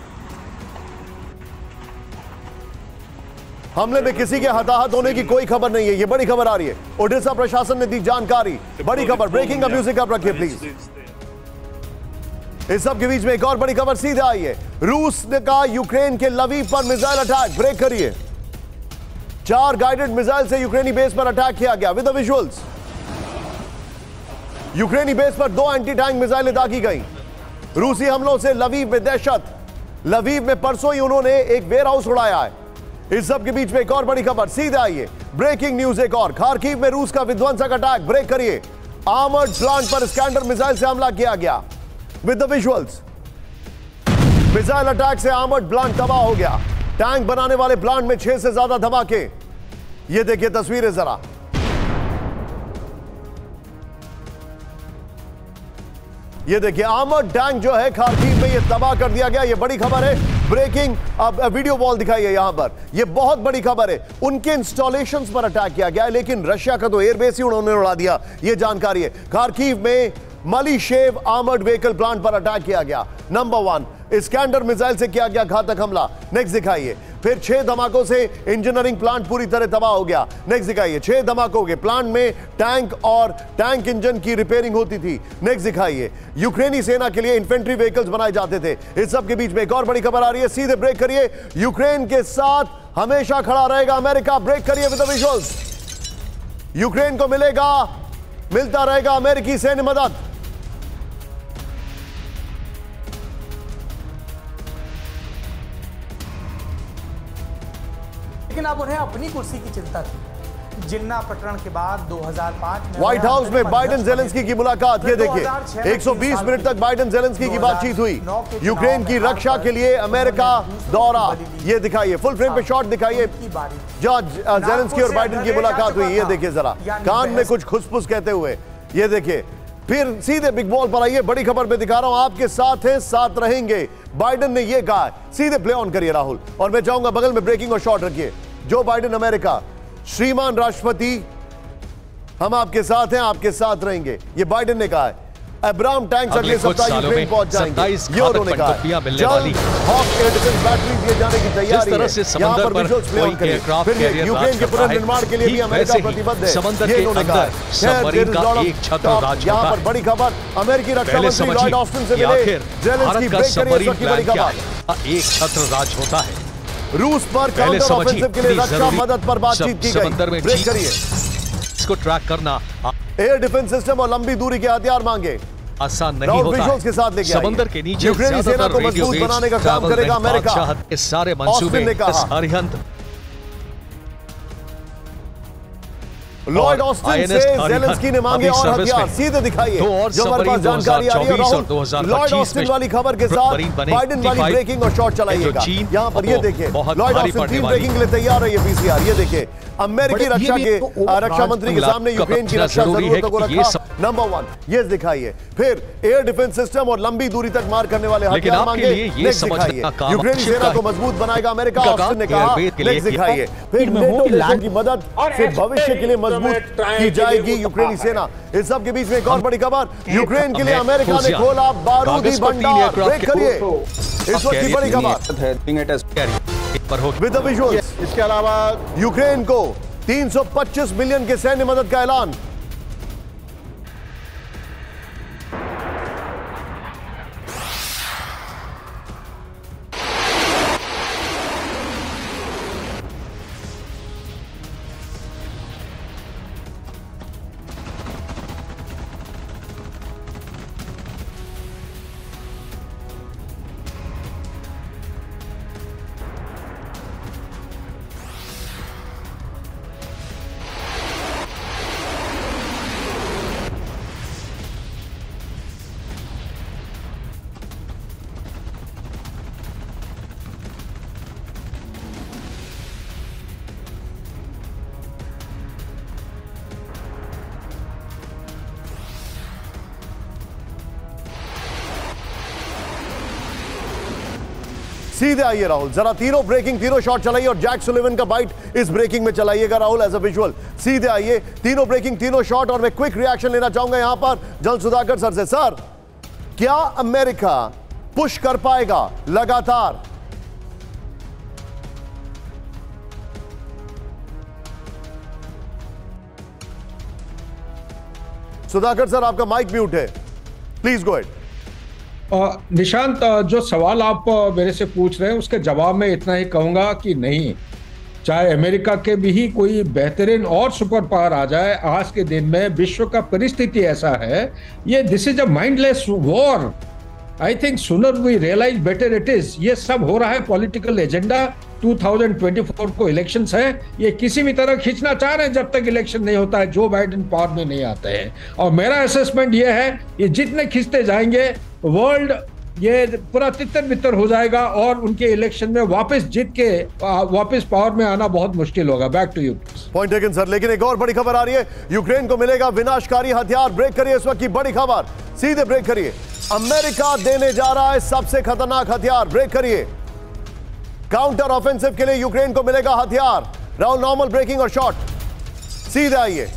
Speaker 2: हमले में किसी के हताहत होने की कोई खबर नहीं है। ये बड़ी खबर आ रही है। ओडेसा प्रशासन ने दी जानकारी। बड़ी खबर। ब्रेकिंग का म्यूजिक आप रखिए प्लीज। इस सब के बीच में एक और बड़ी खबर सीधे आई है। रूस का यूक्रेन के लवीव पर मिसाइल अटैक। ब्रेक करिए। 4 गाइडेड मिसाइल से यूक्रेनी बेस पर अटैक किया गया विद द विजुअल्स। यूक्रेनी बेस पर 2 एंटी टैंक मिसाइलें दागी गई। रूसी हमलों से लवीव में दहशत। लवीव में परसों ही उन्होंने एक वेयर हाउस उड़ाया है। इस सब के बीच में एक और बड़ी खबर सीधे आइए। ब्रेकिंग न्यूज एक और। खार्किव में रूस का विध्वंसक अटैक। ब्रेक करिए। आर्मर्ड प्लांट पर स्कैंडर मिसाइल से हमला किया गया with the visuals. Missile attack से आर्मर्ड प्लांट तबाह हो गया। टैंक बनाने वाले प्लांट में 6 से ज्यादा धमाके। ये देखिए तस्वीरें जरा। ये देखिए आर्मर्ड टैंक जो है खार्किव में ये तबाह कर दिया गया। ये बड़ी खबर है, ब्रेकिंग। अब वीडियो वॉल दिखाइए यहां पर, ये बहुत बड़ी खबर है। उनके इंस्टॉलेशंस पर अटैक किया गया, लेकिन रशिया का तो एयरबेस ही उन्होंने उड़ा दिया, ये जानकारी है। खार्किव में मलीशेव आर्मर्ड व्हीकल प्लांट पर अटैक किया गया। नंबर 1 इस्कैंडर मिसाइल से किया गया घातक हमला। नेक्स्ट दिखाइए। फिर 6 धमाकों से इंजीनियरिंग प्लांट पूरी तरह तबाह हो गया। नेक्स्ट दिखाइए। 6 धमाकों के प्लांट में टैंक और टैंक इंजन की रिपेयरिंग होती थी। नेक्स्ट दिखाइए। यूक्रेनी सेना के लिए इन्फेंट्री व्हीकल्स बनाए जाते थे। इस सब के बीच में एक और बड़ी खबर आ रही है, सीधे ब्रेक करिए। यूक्रेन के साथ हमेशा खड़ा रहेगा अमेरिका। ब्रेक करिए विद द विजुअल्स। यूक्रेन को मिलता रहेगा अमेरिकी सैन्य मदद।
Speaker 1: लेकिन अब उन्हें अपनी कुर्सी की चिंता थी। जिन्ना प्रकरण के बाद 2005 में
Speaker 2: व्हाइट हाउस में बाइडेन जेलेंस्की की मुलाकात। ये देखिए 120 मिनट तक बाइडेन जेलेंस्की की बातचीत हुई। यूक्रेन की रक्षा के लिए अमेरिका दौरा। ये दिखाइए, फुल फ्रेम पे शॉट दिखाइए जहां जेलेंस्की और बाइडेन की मुलाकात हुई। ये देखिए जरा, कान में कुछ खुसफुस कहते हुए। ये देखिए, फिर सीधे बिग बॉल पर आइए। बड़ी खबर में दिखा रहा हूं, आपके साथ हैं, साथ रहेंगे, बाइडेन ने यह कहा। सीधे प्ले ऑन करिए राहुल, और मैं चाहूंगा बगल में ब्रेकिंग और शॉट रखिए। जो बाइडेन अमेरिका, श्रीमान राष्ट्रपति, हम आपके साथ हैं, आपके साथ रहेंगे, ये बाइडेन ने कहा है। अब्राम टैंक्स अगले सप्ताह यूक्रेन पहुंच जाएंगे, ये उन्होंने कहा। जल्द हॉक एयर डिफेंस बैटरी दिए जाने की तैयारी है। यहां पर विजुअल्स प्ले ऑन करिए। फिर यूक्रेन के पुनर्निर्माण के लिए भी अमेरिका प्रतिबद्ध है, ये उन्होंने कहा। यहां पर बड़ी खबर, अमेरिकी रक्षा मंत्री लॉयड ऑस्टिन से मिले जेलेंस्की। ब्रेक करिए, सबकी बड़ी खबर।
Speaker 11: एक छत्र राज होता है।
Speaker 2: रूस पर काउंटर ऑफेंसिव के लिए रक्षा मदद पर बातचीत की गई। ब्रेक करिए।
Speaker 11: इसको ट्रैक करना
Speaker 2: एयर डिफेंस सिस्टम और लंबी दूरी के हथियार मांगे,
Speaker 11: आसान नहीं होता है।
Speaker 2: के साथ लेके
Speaker 11: समंदर के नीचे
Speaker 2: यूक्रेनी सेना को मजबूत बनाने का काम करेगा अमेरिका।
Speaker 11: इस सारे मंसूबे, इस अरिहंत
Speaker 2: लॉयड ऑस्टिन से जेलेंस्की ने मांगे और हथियार। सीधे दिखाइए जो हमारे पास जानकारी आ रही है। लॉयड ऑस्टिन वाली खबर के साथ बाइडेन वाली ब्रेकिंग और शॉट चलाइएगा। यहाँ पर ये देखिए, लॉयड ऑस्टिन टीम ब्रेकिंग के लिए तैयार है। ये पीसीआर, ये देखिए, अमेरिकी रक्षा मंत्री के सामने यूक्रेन की रक्षा जरूरतों को रखा। नंबर 1 ये दिखाइए। फिर एयर डिफेंस सिस्टम और लंबी दूरी तक मार करने वाले हथियार मांगे। नेक्स्ट दिखाइए। यूक्रेनी सेना को मजबूत बनाएगा अमेरिका, ऑस्टिन ने कहा। नेक्स्ट दिखाइए। फिर नेटो देशों की मदद से भविष्य के लिए मजबूत की जाएगी यूक्रेनी सेना। इस सब के बीच में एक और बड़ी खबर, यूक्रेन के लिए अमेरिका ने खोला बारूदी भंडार। ब्रेक करिए, इस वक्त की बड़ी खबर विद द विजुअल्स। इसके अलावा यूक्रेन को 325 मिलियन के सैन्य मदद का ऐलान। सीधे आइए राहुल, जरा तीनों ब्रेकिंग, तीनों शॉट चलाइए और जैक सुलिवन का बाइट इस ब्रेकिंग में चलाइएगा राहुल एज अ विजुअल। सीधे आइए, तीनों ब्रेकिंग, तीनों शॉट, और मैं क्विक रिएक्शन लेना चाहूंगा यहां पर जल सुधाकर सर से। सर, क्या अमेरिका पुश कर पाएगा लगातार? सुधाकर सर, आपका माइक म्यूट है, प्लीज गो अहेड।
Speaker 8: निशांत, जो सवाल आप मेरे से पूछ रहे हैं उसके जवाब में इतना ही कहूंगा कि नहीं, चाहे अमेरिका के भी ही कोई बेहतरीन और सुपर पावर आ जाए, आज के दिन में विश्व का परिस्थिति ऐसा है, ये this is a mindless war. I think sooner we realise better it is. ये सब हो रहा है पॉलिटिकल एजेंडा। 2024 को इलेक्शंस है, ये किसी भी तरह खींचना चाह रहे हैं जब तक इलेक्शन नहीं होता है, जो बाइडेन पावर में नहीं आते हैं। और मेरा असेसमेंट ये है, ये जितने खींचते जाएंगे वर्ल्ड ये पूरा तितर बितर हो जाएगा और उनके इलेक्शन में वापस जीत के वापस पावर में आना बहुत मुश्किल होगा। Back to you.
Speaker 2: Point taken sir. लेकिन एक और बड़ी खबर आ रही है, यूक्रेन को मिलेगा विनाशकारी हथियार। ब्रेक करिए इस वक्त की बड़ी खबर, सीधे ब्रेक करिए। अमेरिका देने जा रहा है सबसे खतरनाक हथियार। ब्रेक करिए। काउंटर ऑफेंसिव के लिए यूक्रेन को मिलेगा हथियार। राहुल, नॉर्मल ब्रेकिंग और शॉट, सीधे आइए।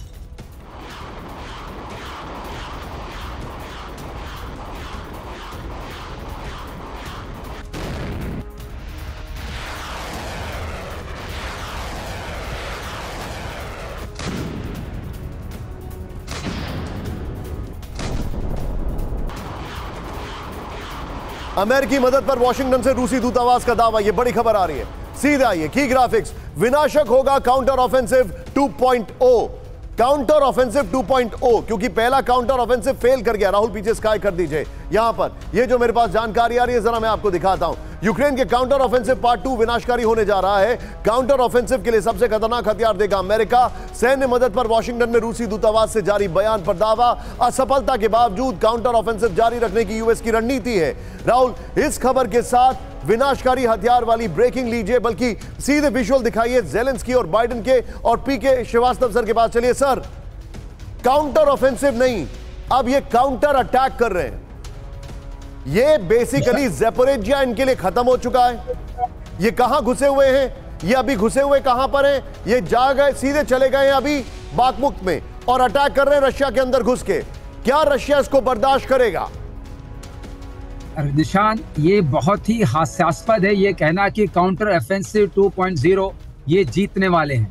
Speaker 2: अमेरिकी मदद पर वॉशिंगटन से रूसी दूतावास का दावा। यह बड़ी खबर आ रही है, सीधे आइए। की ग्राफिक्स, विनाशक होगा काउंटर ऑफेंसिव 2.0। काउंटर ऑफेंसिव 2.0, क्योंकि पहला काउंटर ऑफेंसिव फेल कर गया। राहुल पीछे स्काई कर दीजिए। यहां पर ये जो मेरे पास जानकारी आ रही है, जरा मैं आपको दिखाता हूं। यूक्रेन के काउंटर ऑफेंसिव पार्ट 2 विनाशकारी होने जा रहा है। काउंटर ऑफेंसिव के लिए सबसे खतरनाक हथियार देगा अमेरिका। सैन्य मदद पर वॉशिंगटन में रूसी दूतावास से जारी बयान पर दावा। असफलता के बावजूद काउंटर ऑफेंसिव जारी रखने की यूएस की रणनीति है। राहुल, इस खबर के साथ विनाशकारी हथियार वाली ब्रेकिंग लीजिए, बल्कि सीधे विजुअल दिखाइए ज़ेलेंस्की और बाइडेन के। और पीके श्रीवास्तव सर के पास चलिए। सर, काउंटर ऑफेंसिव नहीं, अब ये काउंटर अटैक कर रहे हैं। ये बेसिकली ज़ैपोरिजिया इनके लिए खत्म हो चुका है। ये कहां घुसे हुए हैं? ये अभी घुसे हुए कहां पर हैं? ये जा गए, सीधे चले गए हैं अभी बाखमुख में और अटैक कर रहे हैं रशिया के अंदर घुस के। क्या रशिया इसको बर्दाश्त करेगा?
Speaker 9: निशान, ये बहुत ही हास्यास्पद है ये कहना कि काउंटर ऑफेंसिव 2.0 ये जीतने वाले हैं।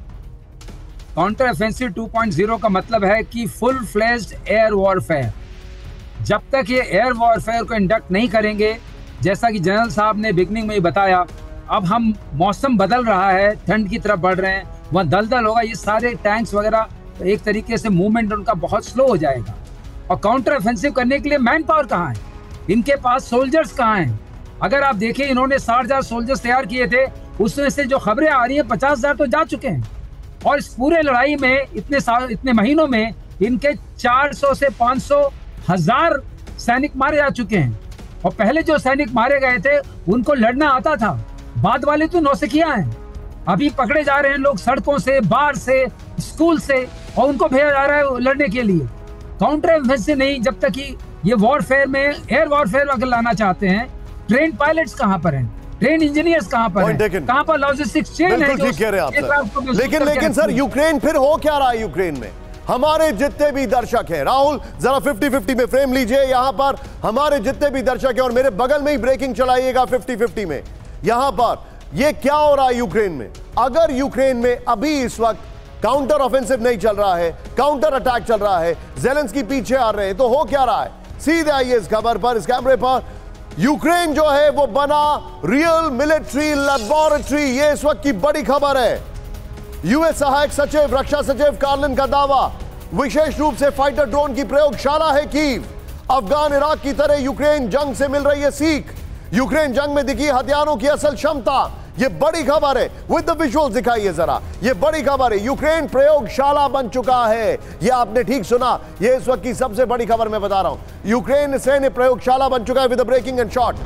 Speaker 9: काउंटर ऑफेंसिव 2.0 का मतलब है कि फुल फ्लेज्ड एयर वॉरफेयर। जब तक ये एयर वॉरफेयर को इंडक्ट नहीं करेंगे, जैसा कि जनरल साहब ने बिगनिंग में ही बताया, अब हम मौसम बदल रहा है, ठंड की तरफ बढ़ रहे हैं, वहाँ दलदल होगा, ये सारे टैंक्स वगैरह एक तरीके से मूवमेंट उनका बहुत स्लो हो जाएगा। और काउंटर ऑफेंसिव करने के लिए मैन पावर कहाँ है? इनके पास सोल्जर्स कहाँ हैं? अगर आप देखें, इन्होंने 60,000 सोल्जर्स तैयार किए थे, उसमें से जो खबरें आ रही हैं 50,000 तो जा चुके हैं। और इस पूरे लड़ाई में इतने महीनों में इनके 400 से 500,000 सैनिक मारे जा चुके हैं। और पहले जो सैनिक मारे गए थे उनको लड़ना आता था, बाद वाले तो नौसिखिया हैं। अभी पकड़े जा रहे हैं लोग सड़कों से, बार से, स्कूल से, और उनको भेजा जा रहा है लड़ने के लिए। काउंटर ऑफेंसिव नहीं, जब तक कि ये वॉरफेयर में एयर वॉरफेयर अगर लाना चाहते हैं, ट्रेन पायलट्स कहां पर हैं? ट्रेन इंजीनियर्स कहां पर हैं? कहां पर लॉजिस्टिक्स चेन है?
Speaker 2: बिल्कुल ठीक कह रहे हैं आप। लेकिन सर, यूक्रेन फिर हो क्या रहा है? यूक्रेन में हमारे जितने भी दर्शक हैं, राहुल जरा 50-50 में फ्रेम लीजिए। यहां पर हमारे जितने भी दर्शक हैं, और मेरे बगल में ही ब्रेकिंग चलाइएगा 50-50 में। यहां पर ये क्या हो रहा है यूक्रेन में? अगर यूक्रेन में अभी इस वक्त काउंटर ऑफेंसिव नहीं चल रहा है, काउंटर अटैक चल रहा है, ज़ेलेंस्की पीछे आ रहे हैं, तो हो क्या रहा है? सीधे आइए इस खबर पर, इस कैमरे पर। यूक्रेन जो है वो बना रियल मिलिट्री लैबोरेटरी। ये इस वक्त की बड़ी खबर है। यूएस सहायक सचिव, रक्षा सचिव कार्लिन का दावा, विशेष रूप से फाइटर ड्रोन की प्रयोगशाला है कीव। अफगान इराक की तरह यूक्रेन जंग से मिल रही है सीख। यूक्रेन जंग में दिखी हथियारों की असल क्षमता। ये बड़ी खबर है, विद द विजुअल्स दिखाइए जरा। ये बड़ी खबर है, यूक्रेन प्रयोगशाला बन चुका है। ये आपने ठीक सुना, ये इस वक्त की सबसे बड़ी खबर मैं बता रहा हूं। यूक्रेन सैन्य प्रयोगशाला बन चुका है with the breaking and shot.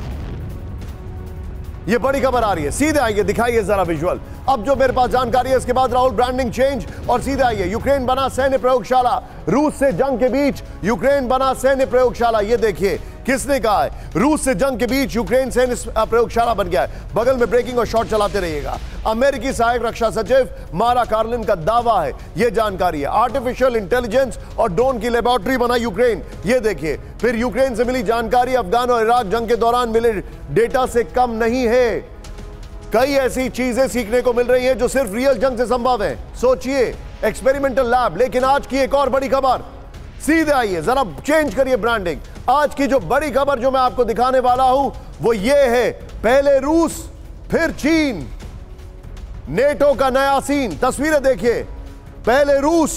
Speaker 2: ये बड़ी खबर आ रही है, सीधे आइए, दिखाइए जरा विजुअल। अब जो मेरे पास जानकारी है, इसके बाद राहुल ब्रांडिंग चेंज और सीधे आइए। यूक्रेन बना सैन्य प्रयोगशाला, रूस से जंग के बीच यूक्रेन बना सैन्य प्रयोगशाला। ये देखिए किसने कहा है, रूस से जंग के बीच यूक्रेन सैन्य प्रयोगशाला बन गया है। बगल में ब्रेकिंग और शॉट चलाते रहिएगा। अमेरिकी सहायक रक्षा सचिव मारा कार्लिन का दावा है, यह जानकारी है। आर्टिफिशियल इंटेलिजेंस और ड्रोन की लेबोरेटरी बना यूक्रेन। ये देखिए, फिर यूक्रेन से मिली जानकारी अफगान और इराक जंग के दौरान मिले डेटा से कम नहीं है। कई ऐसी चीजें सीखने को मिल रही हैं जो सिर्फ रियल जंग से संभव है। सोचिए, एक्सपेरिमेंटल लैब। लेकिन आज की एक और बड़ी खबर, सीधे आइए, जरा चेंज करिए ब्रांडिंग। आज की जो बड़ी खबर जो मैं आपको दिखाने वाला हूं वो ये है, पहले रूस फिर चीन, नेटो का नया सीन। तस्वीरें देखिए, पहले रूस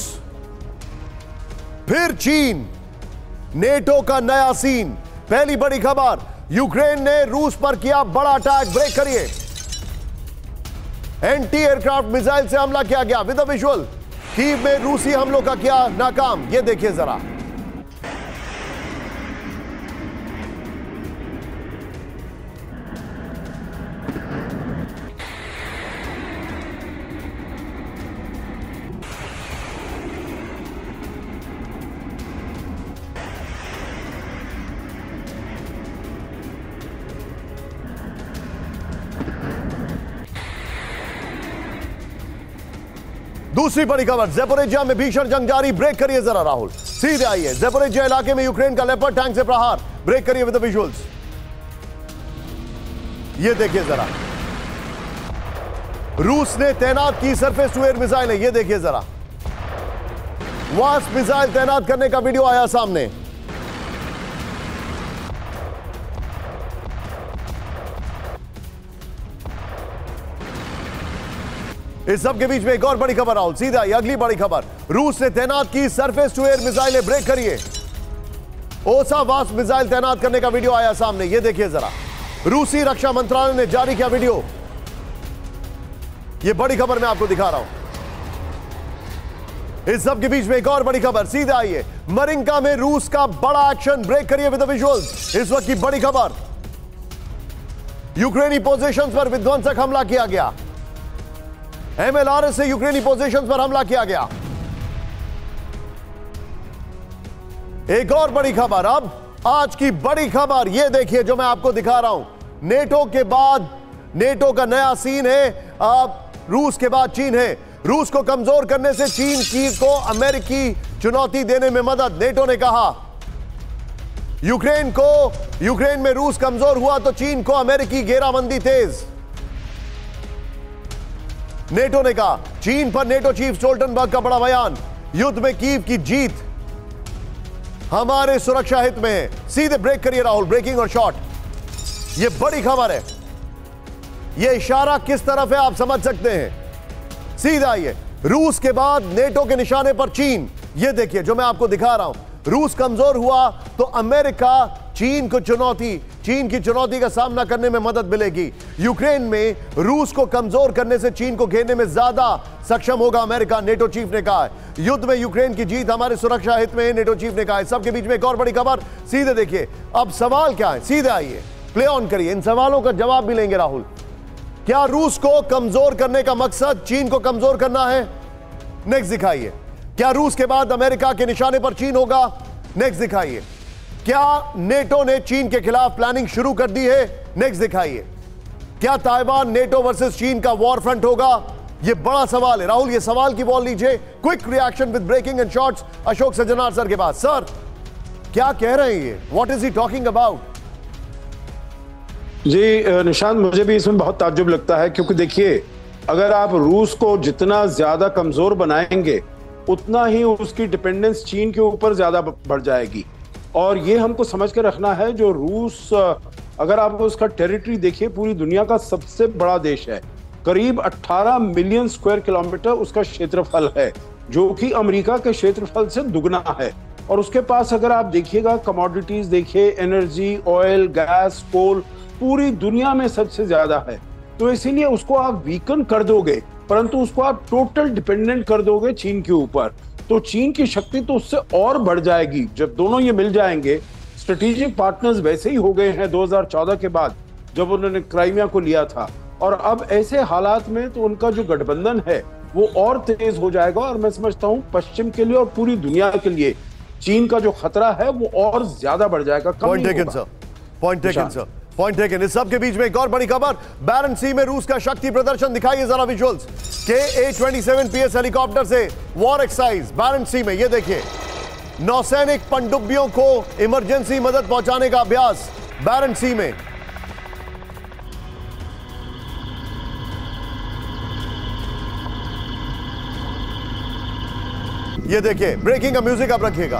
Speaker 2: फिर चीन, नेटो का नया सीन। पहली बड़ी खबर, यूक्रेन ने रूस पर किया बड़ा अटैक। ब्रेक करिए। एंटी एयरक्राफ्ट मिसाइल से हमला किया गया विद द विजुअल। कीव में रूसी हमलों का किया नाकाम। ये देखिए जरा, दूसरी बड़ी खबर, ज़ैपोरिज़िया में भीषण जंग जारी। ब्रेक करिए जरा राहुल, सीधे आइए। ज़ैपोरिज़िया इलाके में यूक्रेन का लेपर्ड टैंक से प्रहार। ब्रेक करिए विद द विजुअल्स। ये देखिए जरा, रूस ने तैनात की सरफेस टू एयर मिसाइलें। ये देखिए जरा, वास्प मिसाइल तैनात करने का वीडियो आया सामने। इस सब के बीच में एक और बड़ी खबर राहुल, सीधा ही अगली बड़ी खबर, रूस ने तैनात की सरफेस टू एयर मिसाइलें। ब्रेक करिए। ओसा वास्प मिसाइल तैनात करने का वीडियो आया सामने। यह देखिए जरा, रूसी रक्षा मंत्रालय ने जारी किया वीडियो। यह बड़ी खबर मैं आपको दिखा रहा हूं। इस सब के बीच में एक और बड़ी खबर, सीधा आइए। मरिंका में रूस का बड़ा एक्शन। ब्रेक करिए विद द विजुअल्स। इस वक्त की बड़ी खबर, यूक्रेनी पोजीशंस पर विध्वंसक हमला किया गया। MLRS से यूक्रेनी पोजीशंस पर हमला किया गया। एक और बड़ी खबर, अब आज की बड़ी खबर यह देखिए जो मैं आपको दिखा रहा हूं। नेटो के बाद नेटो का नया सीन है। अब रूस के बाद चीन है। रूस को कमजोर करने से चीन को अमेरिकी चुनौती देने में मदद। नेटो ने कहा यूक्रेन में रूस कमजोर हुआ तो चीन को अमेरिकी घेराबंदी तेज। नेटो ने कहा, चीन पर नेटो चीफ स्टोल्टनबर्ग का बड़ा बयान, युद्ध में कीव की जीत हमारे सुरक्षा हित में है। सीधे ब्रेक करिए राहुल, ब्रेकिंग और शॉर्ट। यह बड़ी खबर है। यह इशारा किस तरफ है आप समझ सकते हैं। सीधा आइए, रूस के बाद नेटो के निशाने पर चीन। यह देखिए जो मैं आपको दिखा रहा हूं, रूस कमजोर हुआ तो अमेरिका चीन की चुनौती का सामना करने में मदद मिलेगी। यूक्रेन में रूस को कमजोर करने से चीन को घेरने में ज्यादा सक्षम होगा अमेरिका, नेटो चीफ ने कहा है। युद्ध में यूक्रेन की जीत हमारे सुरक्षा हित में है, नेटो चीफ ने कहा है। सबके बीच में एक और बड़ी खबर, सीधे देखिए। अब सवाल क्या है, सीधे आइए, प्ले ऑन करिए। इन सवालों का जवाब भी लेंगे राहुल। क्या रूस को कमजोर करने का मकसद चीन को कमजोर करना है? नेक्स्ट दिखाइए। क्या रूस के बाद अमेरिका के निशाने पर चीन होगा? नेक्स्ट दिखाइए। क्या नेटो ने चीन के खिलाफ प्लानिंग शुरू कर दी है? नेक्स्ट दिखाइए। क्या ताइवान नेटो वर्सेस चीन का वॉर फ्रंट होगा? यह बड़ा सवाल है राहुल, यह सवाल की बॉल लीजिए। Quick reaction with breaking and shorts Ashok Sajjanar sir के पास। सर क्या कह रहे हैं ये? What is he talking about?
Speaker 3: जी निशांत, मुझे भी इसमें बहुत ताज्जुब लगता है, क्योंकि देखिए अगर आप रूस को जितना ज्यादा कमजोर बनाएंगे उतना ही उसकी डिपेंडेंस चीन के ऊपर ज्यादा बढ़ जाएगी। और ये हमको समझ के रखना है, जो रूस अगर आप उसका टेरिटरी देखिए, पूरी दुनिया का सबसे बड़ा देश है। करीब 18 मिलियन स्क्वायर किलोमीटर उसका क्षेत्रफल है, जो कि अमेरिका के क्षेत्रफल से दुगना है। और उसके पास अगर आप देखिएगा, कमोडिटीज देखिए, एनर्जी, ऑयल, गैस, कोल, पूरी दुनिया में सबसे ज्यादा है। तो इसीलिए उसको आप वीकन कर दोगे, परंतु उसको आप टोटल डिपेंडेंट कर दोगे चीन के ऊपर, तो चीन की शक्ति तो उससे और बढ़ जाएगी। जब दोनों ये मिल जाएंगे, स्ट्रेटेजिक पार्टनर्स वैसे ही हो गए हैं 2014 के बाद जब उन्होंने क्राइमिया को लिया था, और अब ऐसे हालात में तो उनका जो गठबंधन है वो और तेज हो जाएगा। और मैं समझता हूँ पश्चिम के लिए और पूरी दुनिया के लिए चीन का जो खतरा है वो और ज्यादा बढ़ जाएगा।
Speaker 2: Point taken. इस सब के बीच में एक और बड़ी खबर, बैरेंट्स सी में रूस का शक्ति प्रदर्शन। दिखाइए जरा विजुअल्स के A-27PS हेलीकॉप्टर से वॉर एक्सरसाइज बैरेंट्स सी में। ये देखिए, नौसैनिक पनडुब्बियों को इमरजेंसी मदद पहुंचाने का अभ्यास बैरेंट्स सी में। ये देखिए, ब्रेकिंग का म्यूजिक आप रखिएगा।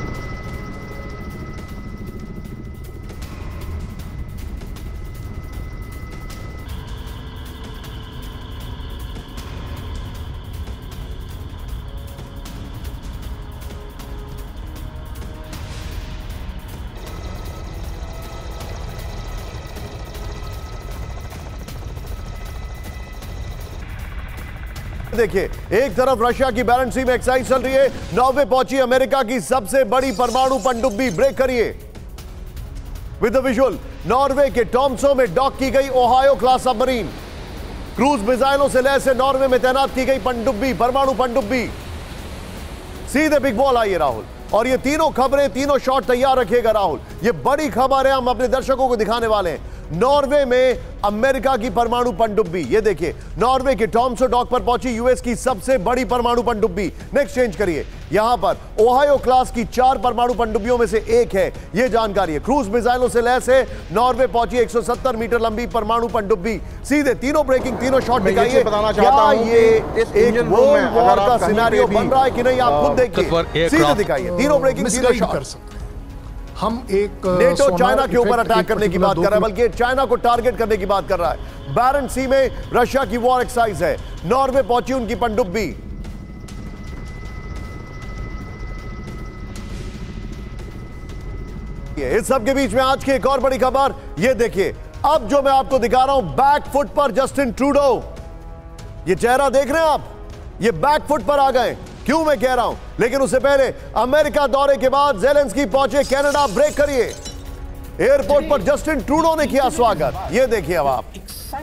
Speaker 2: देखिए, एक तरफ रशिया की बैरेंट्स सी में एक्सरसाइज चल रही है, नॉर्वे पहुंची अमेरिका की सबसे बड़ी परमाणु पनडुब्बी। ब्रेक करिए विद द विजुअल। नॉर्वे के टॉम्सो में डॉक की गई ओहायो क्लास सबमरीन। क्रूज मिसाइलों से लैस है नॉर्वे में तैनात की गई पनडुब्बी, परमाणु पनडुब्बी। सीधे बिग बॉल आइए राहुल, और ये तीनों खबरें, तीनों शॉट तैयार रखिएगा राहुल। ये बड़ी खबर है, हम अपने दर्शकों को दिखाने वाले हैं। नॉर्वे में अमेरिका की परमाणु पनडुब्बी, ये देखिए नॉर्वे के टॉम्सो डॉक पर पहुंची यूएस की सबसे बड़ी परमाणु पनडुब्बी। नेक्स्ट चेंज करिए, यहां पर ओहायो क्लास की 4 परमाणु पनडुब्बियों में से एक है, यह जानकारी है। क्रूज मिसाइलों से लैस है नॉर्वे पहुंची 170 मीटर लंबी परमाणु पनडुब्बी। सीधे तीनों ब्रेकिंग, तीनों शॉट दिखाइए। क्या ये एक वर्ल्ड वॉर का सिनेरियो बन रहा है कि नहीं, आप खुद देखिए। सीधे दिखाइए, तीनों ब्रेकिंग, तीनों शॉट।
Speaker 12: हम एक
Speaker 2: नेटो चाइना के ऊपर अटैक करने की बात कर रहा है, बल्कि चाइना को टारगेट करने की बात कर रहा है। बैरेंट सी में रशिया की वॉर एक्सरसाइज है, नॉर्वे पहुंची उनकी पनडुब्बी। इस सब के बीच में आज की एक और बड़ी खबर, ये देखिए अब जो मैं आपको दिखा रहा हूं, बैक फुट पर जस्टिन ट्रूडो। ये चेहरा देख रहे हैं आप, ये बैक फुट पर आ गए। क्यों मैं कह रहा हूं, लेकिन उससे पहले अमेरिका दौरे के बाद ज़ेलेंस्की पहुंचे कनाडा। ब्रेक करिए, एयरपोर्ट पर जस्टिन ट्रूडो ने किया स्वागत, ये देखिए अब आप।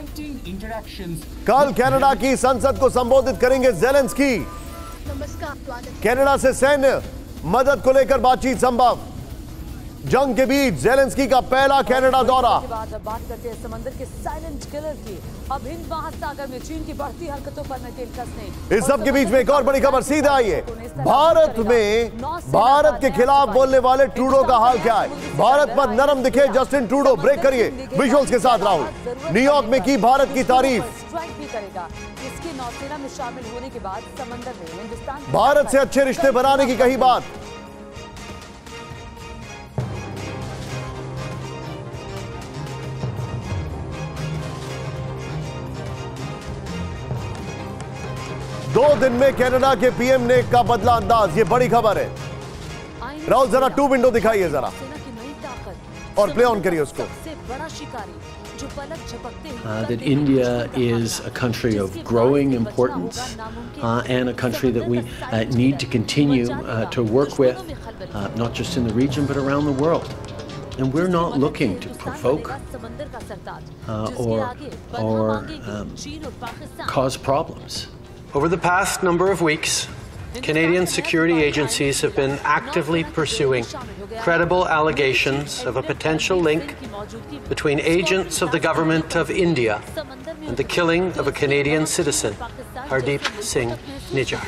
Speaker 2: कल कनाडा की संसद को संबोधित करेंगे ज़ेलेंस्की। कनाडा से सैन्य मदद को लेकर बातचीत संभव। जंग के बीच ज़ेलेंस्की का पहला कनाडा दौरा।
Speaker 13: बात करते हैं समंदर के साइलेंट किलर की। अब हिंद महासागर में चीन की बढ़ती हरकतों पर नकेल कसने।
Speaker 2: इस सब के बीच में एक और बड़ी खबर, सीधे आइए। भारत में भारत के खिलाफ बोलने वाले ट्रूडो का हाल क्या है? भारत पर नरम दिखे जस्टिन ट्रूडो। ब्रेक करिए, विजुअल्स के साथ राहुल। न्यूयॉर्क में की भारत की तारीफ।
Speaker 13: स्ट्राइक भी करेगा। इसके नौसेना में शामिल होने के बाद समंदर में हिंदुस्तान
Speaker 2: भारत से अच्छे रिश्ते बनाने की कही बात। दो दिन में कनाडा के पीएम ने का बदला अंदाज, ये बड़ी खबर है। राहुल जरा 2 विंडो दिखाइए जरा, और प्ले ऑन करिए उसको।
Speaker 5: That India is a country of growing importance and a country that we need to continue to work with, not just in the region but around the world. And we're not looking to provoke or cause problems.
Speaker 6: Over the past number of weeks, Canadian security agencies have been actively pursuing credible allegations of a potential link between agents of the government of India and the killing of a Canadian citizen, Hardeep Singh Nijjar.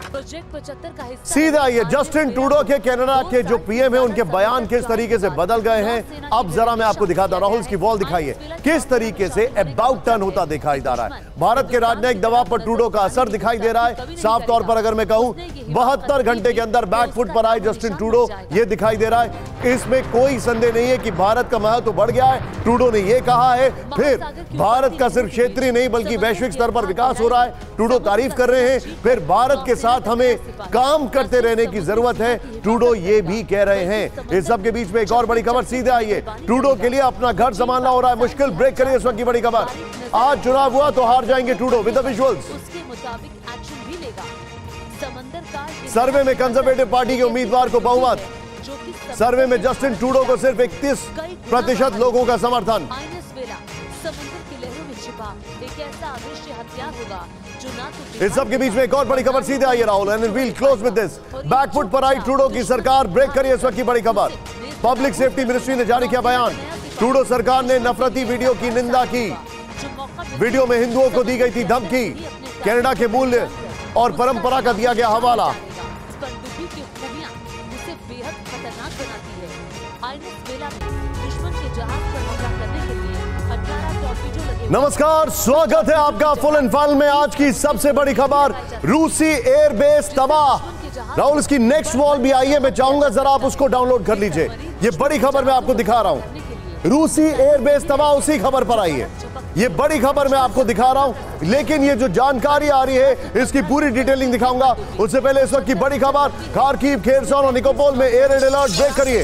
Speaker 2: सीधा ये Justin Trudeau के Canada के जो PM है, उनके बयान किस तरीके से बदल गए हैं। अब जरा मैं आपको दिखाता हूं, राहुल की वॉल दिखाइए, किस तरीके से अबाउट टर्न होता दिखाई दे रहा है। भारत के राजनयिक दबाव पर ट्रूडो का असर दिखाई दे रहा है। साफ तौर पर अगर मैं कहूं 72 घंटे के अंदर बैकफुट पर आए जस्टिन ट्रूडो, ये दिखाई दे रहा है। इसमें कोई संदेह नहीं है कि भारत का महत्व बढ़ गया है। ट्रूडो ने यह कहा है, फिर भारत का सिर्फ क्षेत्रीय नहीं बल्कि वैश्विक स्तर पर विकास हो रहा है। ट्रूडो तारीफ कर रहे हैं, फिर भारत के साथ हमें काम करते रहने की जरूरत है, ट्रूडो ये भी कह रहे हैं। इस सब के बीच में एक और बड़ी खबर, सीधे आइए। ट्रूडो के लिए अपना घर संभालना हो रहा है मुश्किल। ब्रेक करिए इस वक्त की बड़ी खबर। आज चुनाव हुआ तो हार जाएंगे Trudeau, with the visuals. Survey में कंजर्वेटिव पार्टी के उम्मीदवार को बहुमत। सर्वे में जस्टिन ट्रूडो को सिर्फ 31% लोगों का समर्थन। इस सब के बीच में एक और बड़ी खबर, सीधे आइए Rahul, and we'll close with this. Backfoot पर आई ट्रूडो की सरकार। ब्रेक करिए इस वक्त की बड़ी खबर। पब्लिक सेफ्टी मिनिस्ट्री ने जारी किया बयान। ट्रूडो सरकार ने नफरती वीडियो की निंदा की। वीडियो में हिंदुओं को दी गई थी धमकी। कनाडा के मूल्य और परंपरा का दिया गया हवाला। नमस्कार, स्वागत है आपका फुल एंड फाइनल में। आज की सबसे बड़ी खबर, रूसी एयरबेस तबाह। राहुल, इसकी नेक्स्ट वॉल भी आई है, मैं चाहूंगा जरा आप उसको डाउनलोड कर लीजिए। ये बड़ी खबर मैं आपको दिखा रहा हूं, रूसी एयरबेस तबाह उसी खबर पर आई है। ये बड़ी खबर मैं आपको दिखा रहा हूं, लेकिन ये जो जानकारी आ रही है इसकी पूरी डिटेलिंग दिखाऊंगा। उससे पहले इस वक्त की बड़ी खबर, खार्किव, खेरसोन और निकोपोल में एयर रेड अलर्ट। ब्रेक करिए।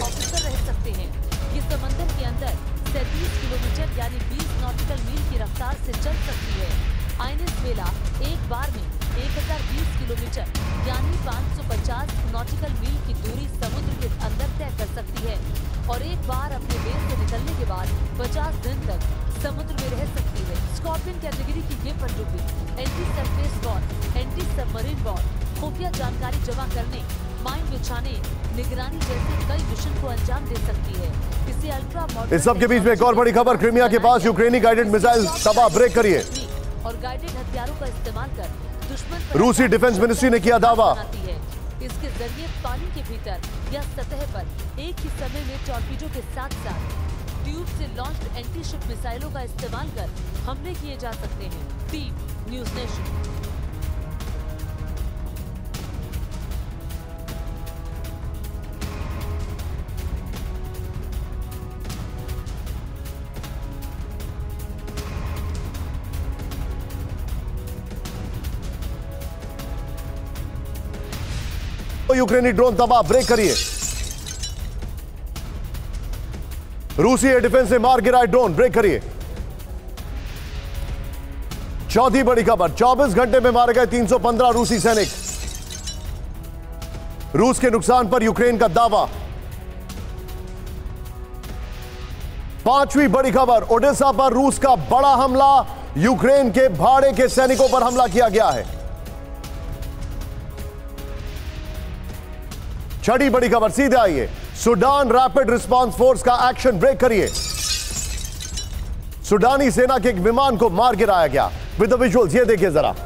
Speaker 13: से चल सकती है। आइनस वेला एक बार में 1020 किलोमीटर यानी 550 नॉटिकल मील की दूरी समुद्र के अंदर तय कर सकती है और एक बार अपने बेस से निकलने के बाद 50 दिन तक समुद्र में रह सकती है। स्कॉर्पियन कैटेगरी की ये पनडुब्बी anti surface war, anti submarine war, खुफिया जानकारी जमा करने, माइन बिछाने, निगरानी जैसे कई मिशन को अंजाम दे सकती है। इसे अल्ट्रा मॉडर्न।
Speaker 2: इस सब के बीच में एक और बड़ी खबर, क्रीमिया के पास यूक्रेनी गाइडेड मिसाइल तबाह, ब्रेक करिए।
Speaker 13: और गाइडेड हथियारों का इस्तेमाल कर दुश्मन पर
Speaker 2: रूसी डिफेंस मिनिस्ट्री ने किया दावा।
Speaker 13: इसके जरिए पानी के भीतर या सतह पर एक ही समय में टॉर्पीडो के साथ साथ ट्यूब से लॉन्च्ड एंटी शिप मिसाइलों का इस्तेमाल कर हमले किए जा सकते हैं। Team news nation.
Speaker 2: यूक्रेनी ड्रोन तबाह, ब्रेक करिए। रूसी एयर डिफेंस ने मार गिराए ड्रोन, ब्रेक करिए। चौथी बड़ी खबर, 24 घंटे में मारे गए 315 रूसी सैनिक। रूस के नुकसान पर यूक्रेन का दावा। पांचवी बड़ी खबर, ओडेसा पर रूस का बड़ा हमला, यूक्रेन के भाड़े के सैनिकों पर हमला किया गया है। छठी बड़ी खबर, सीधे आइए, सूडान रैपिड रिस्पांस फोर्स का एक्शन, ब्रेक करिए। सूडानी सेना के एक विमान को मार गिराया गया। विद द विजुअल्स, ये देखिए जरा।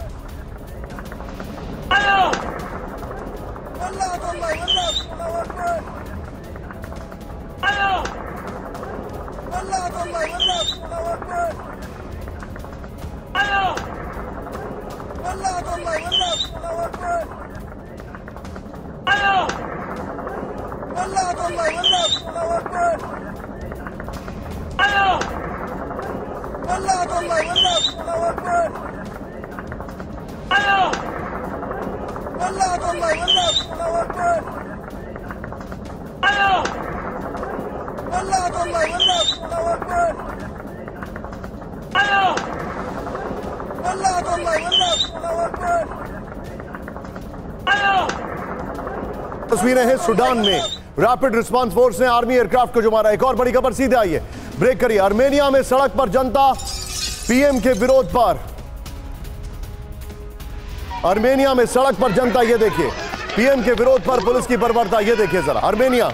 Speaker 2: तस्वीरें हैं सूडान में रैपिड रिस्पांस फोर्स ने आर्मी एयरक्राफ्ट को जो मारा। एक और बड़ी खबर, सीधे आइए, ब्रेक करिए। आर्मेनिया में सड़क पर जनता पीएम के विरोध पर। आर्मेनिया में सड़क पर जनता, ये देखिए, पीएम के विरोध पर पुलिस की बर्बरता, ये देखिए जरा। आर्मेनिया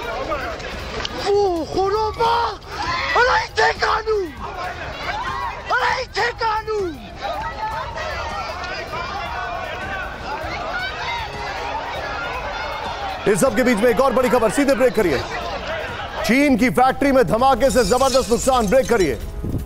Speaker 2: इस सब के बीच में एक और बड़ी खबर, सीधे ब्रेक करिए। चीन की फैक्ट्री में धमाके से जबरदस्त नुकसान, ब्रेक करिए।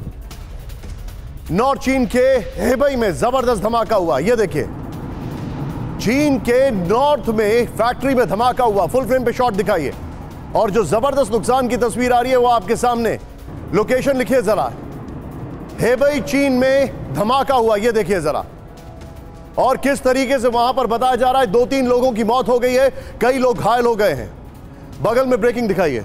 Speaker 2: नॉर्थ चीन के हेबई में जबरदस्त धमाका हुआ, यह देखिए। चीन के नॉर्थ में फैक्ट्री में धमाका हुआ, फुल फ्रेम पे शॉट दिखाइए। और जो जबरदस्त नुकसान की तस्वीर आ रही है वो आपके सामने, लोकेशन लिखिए जरा। हेबई चीन में धमाका हुआ, यह देखिए जरा। और किस तरीके से वहां पर बताया जा रहा है 2-3 लोगों की मौत हो गई है, कई लोग घायल हो गए हैं। बगल में ब्रेकिंग दिखाइए।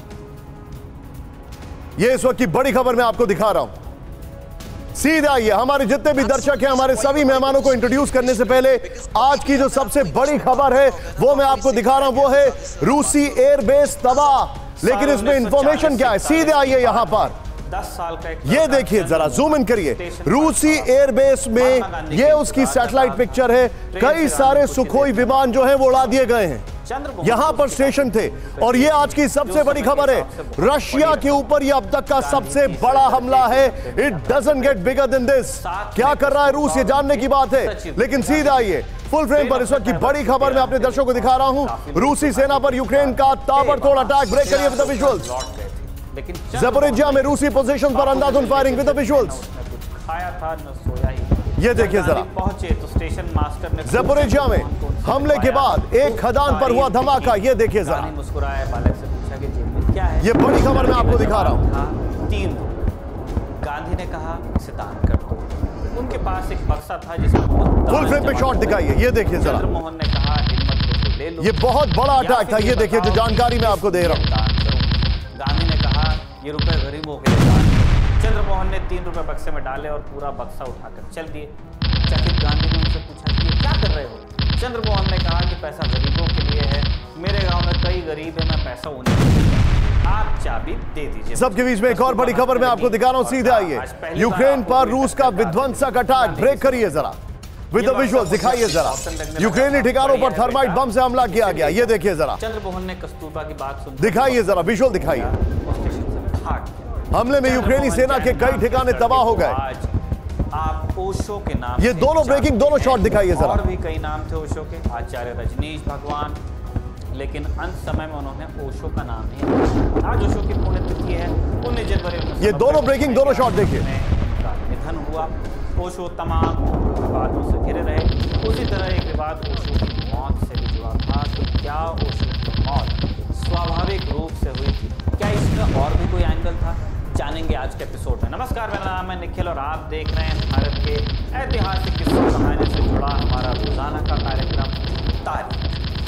Speaker 2: यह इस वक्त की बड़ी खबर मैं आपको दिखा रहा हूं। सीधे आइए, हमारे जितने भी दर्शक हैं, हमारे सभी मेहमानों को इंट्रोड्यूस करने से पहले आज की जो सबसे बड़ी खबर है वो मैं आपको दिखा रहा हूं। वो है रूसी एयरबेस तबाह। लेकिन इसमें इंफॉर्मेशन क्या है, सीधे आइए यहां पर।
Speaker 14: 10 साल का
Speaker 2: ये देखिए जरा, जूम इन करिए। रूसी एयरबेस में ये उसकी सैटेलाइट पिक्चर है। कई सारे सुखोई विमान जो है वो उड़ा दिए गए हैं, यहां पर स्टेशन थे। और ये आज की सबसे बड़ी खबर है, रशिया के ऊपर ये अब तक का सबसे बड़ा हमला है। It doesn't get bigger than this. क्या कर रहा है रूस, ये जानने की बात है। लेकिन सीधे आइए, फुल फ्रेम पर इस वक्त की बड़ी खबर मैं अपने दर्शकों को दिखा रहा हूं। रूसी सेना पर यूक्रेन का ताबड़तोड़ अटैक, ब्रेक करिए विद द विजुअल्स। ज़पोरिज्जिया में रूसी पोजीशन पर अंधाधुंध फायरिंग, विद द विजुअल्स।
Speaker 14: खाया था न सोया ही।
Speaker 2: ये देखिए जरा,
Speaker 14: पहुंचे तो स्टेशन मास्टर ने
Speaker 2: ज़पोरिज्जिया में हमले के बाद एक खदान पर हुआ धमाका, ये देखिए जरा।
Speaker 14: मुस्कुराया, बालक से पूछा कि जेब में क्या है।
Speaker 2: ये बड़ी खबर मैं आपको दिखा रहा हूं।
Speaker 14: 3 गांधी ने कहा इसे दान कर दो। उनके पास एक बक्सा था जिसमें
Speaker 2: फुल फ्रेम पे शॉट दिखाइए, ये देखिए जरा।
Speaker 14: चंद्रमोहन ने कहा हिम्मत से ले लो।
Speaker 2: ये बहुत बड़ा अटैक था, ये देखिए जो जानकारी मैं आपको दे रहा हूं।
Speaker 14: गांधी ने कहा ये रुपए गरीबों के लिए दान करो। चंद्रमोहन ने 3 रुपए बक्से में डाले और पूरा बक्सा उठाकर चल दिए। चकित गांधी ने उनसे पूछा कि ये क्या कर रहे हो। चंद्रमोहन ने कहा कि पैसा गरीबों के लिए है, मेरे गांव में कई गरीब है, मैं पैसा उन्हें दूंगा, आप चाबी दे दीजिए।
Speaker 2: सबके बीच में एक और बड़ी खबर मैं आपको दिखा रहा हूं, सीधे आइए। यूक्रेन पर रूस का विध्वंसक अटैक, ब्रेक करिए जरा। विद द विजुअल दिखाइए जरा, यूक्रेनी ठिकानों पर थर्माइट बम से हमला किया गया, ये देखिए जरा,
Speaker 14: चंद्रमोहन ने कस्तूरबा की बात सुन,
Speaker 2: दिखाइए जरा विजुअल दिखाइए। हमले में यूक्रेनी सेना के कई ठिकाने तबाह हो गए।
Speaker 14: आप ओशो के नाम,
Speaker 2: ये दोनों ब्रेकिंग, दोनों शॉट दिखाइए जरा।
Speaker 14: और भी कई नाम थे ओशो के, आचार्य रजनीश भगवान, लेकिन अंत समय में उन्होंने ओशो का नाम नहीं लिया। आज ओशो की पुण्यतिथि है, 19 जनवरी।
Speaker 2: ये दोनों ब्रेकिंग, दोनों शॉट देखिए।
Speaker 14: निधन हुआ। ओशो तमाम विवादों से घिरे रहे। उसी तरह एक विवाद ओशो की मौत से भी जुड़ा था। तो क्या ओशो की मौत स्वाभाविक रूप से हुई थी? क्या इसका और भी कोई एंगल था? जानेंगे आज के एपिसोड में। नमस्कार, मेरा नाम है निखिल और आप देख रहे हैं भारत के ऐतिहासिक किस्सों कहानी से जुड़ा हमारा रोजाना का कार्यक्रम तारीख।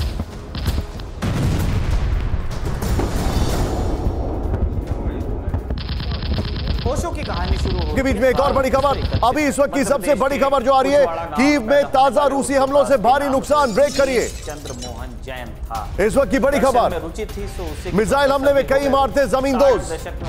Speaker 14: ओशो की कहानी शुरू
Speaker 2: के बीच में एक और बड़ी खबर, अभी इस वक्त की सबसे बड़ी खबर जो आ रही है, कीव में ताजा रूसी हमलों से भारी नुकसान। ब्रेक करिए।
Speaker 14: चंद्रमोहन जैन था
Speaker 2: इस वक्त की बड़ी खबर, मिसाइल हमले में कई इमारतें जमींदोज।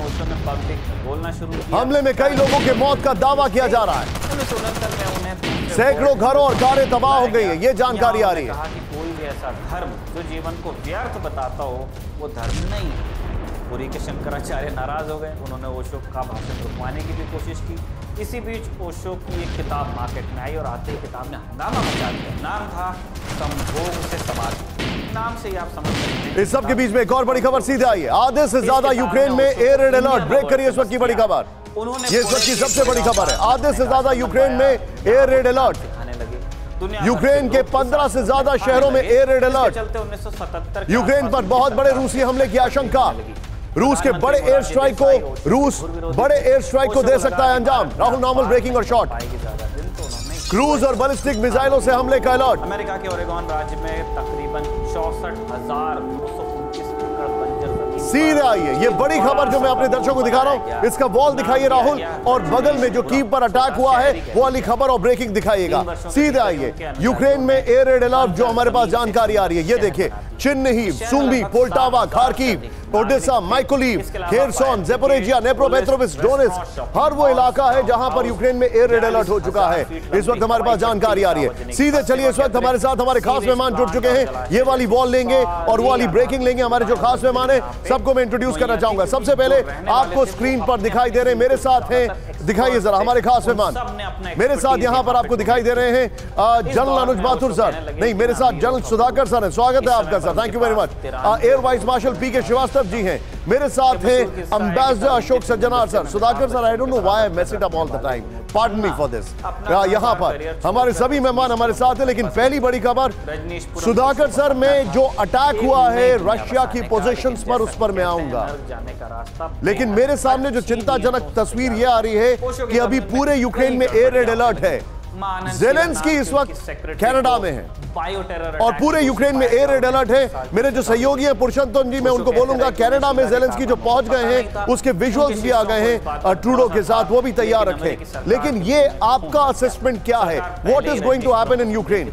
Speaker 2: हमले में कई लोगों के मौत का दावा किया जा रहा है। सैकड़ों घरों और कारें तबाह हो गई है, ये जानकारी आ रही है।
Speaker 14: कोई भी ऐसा धर्म जो जीवन को व्यर्थ बताता हो वो धर्म नहीं है। पुरी के शंकराचार्य नाराज हो गए, उन्होंने ओशो का भाषण रुकवाने की भी कोशिश की। इसी बीच ओशो की एक किताब मार्केट में आई और आते ही किताब ने हंगामा मचा दिया। नाम था संभोग से समाधि। नाम से ही आप समझ सकते हैं।
Speaker 2: इस सब के बीच में एक और बड़ी खबर सीधे आई है, आधे से ज्यादा यूक्रेन में एयर रेड अलर्ट। ब्रेक करिए इस वक्त की बड़ी खबर, ये इस वक्त की सबसे बड़ी खबर है। आधे से ज्यादा यूक्रेन में एयर रेड अलर्ट। यूक्रेन के 15 से ज्यादा शहरों में एयर रेड अलर्ट। यूक्रेन पर बहुत बड़े रूसी हमले की आशंका। रूस के बड़े एयर स्ट्राइक को दे सकता है अंजाम। राहुल नॉर्मल ब्रेकिंग और शॉट। क्रूज और बैलिस्टिक मिसाइलों से हमले का अलर्ट।
Speaker 14: अमेरिका के ओरेगॉन राज्य में तकरीबन 64,929 एकड़ बंजर जमीन।
Speaker 2: सीधे आइए, ये बड़ी खबर जो मैं अपने दर्शकों को दिखा रहा हूं, इसका वॉल दिखाइए राहुल, और बगल में जो कीव पर अटैक हुआ है वो वाली खबर और ब्रेकिंग दिखाइएगा। सीधे आइए, यूक्रेन में एयर रेड अलर्ट जो हमारे पास जानकारी आ रही है, ये देखिए, Chernihiv, Sumy, Poltava, Kharkiv, Odesa, Mykolaiv, Kherson, Zaporizhzhia, Dnipropetrovsk, Donetsk, हर वो इलाका है जहां पर यूक्रेन में एयर रेड अलर्ट हो चुका है। इस वक्त हमारे पास जानकारी आ रही है। सीधे चलिए, इस वक्त हमारे साथ हमारे खास मेहमान जुड़ चुके हैं। ये वाली वॉल लेंगे और वो वाली ब्रेकिंग लेंगे। हमारे जो खास मेहमान है सबको मैं इंट्रोड्यूस करना चाहूंगा। सबसे पहले आपको स्क्रीन पर दिखाई दे रहे हैं, मेरे साथ हैं, दिखाइए जरा हमारे खास मेहमान। मेरे साथ यहां पर आपको दिखाई दे रहे हैं जनरल अनुज माथुर सर, नहीं, मेरे साथ जनरल सुधाकर सर है। स्वागत है आपका sir, thank you very much. Air vice marshal PK Srivastava ji हैं मेरे साथ हैं। Ambassador Ashok Sajjanar sir. Sudhakar sir, I don't know why I mess it up all the time, pardon me for this. यहां पर हमारे सभी मेहमान हमारे साथ हैं, लेकिन पहली बड़ी खबर सुधाकर सर में जो अटैक हुआ है रशिया की पोजीशंस पर, उस पर मैं आऊंगा, लेकिन मेरे सामने जो चिंताजनक तस्वीर यह आ रही है कि अभी पूरे यूक्रेन में एयर रेड अलर्ट है। ज़ेलेंस्की इस वक्त कनाडा में है और पूरे यूक्रेन में एयर रेड अलर्ट है। मेरे जो सहयोगी हैं पुरुषोत्तम जी, मैं उनको बोलूंगा कनाडा में ज़ेलेंस्की जो पहुंच गए हैं उसके विजुअल्स भी आ गए हैं ट्रूडो के साथ, वो भी तैयार रखें। लेकिन ये आपका असेसमेंट क्या है, what is going to happen in Ukraine?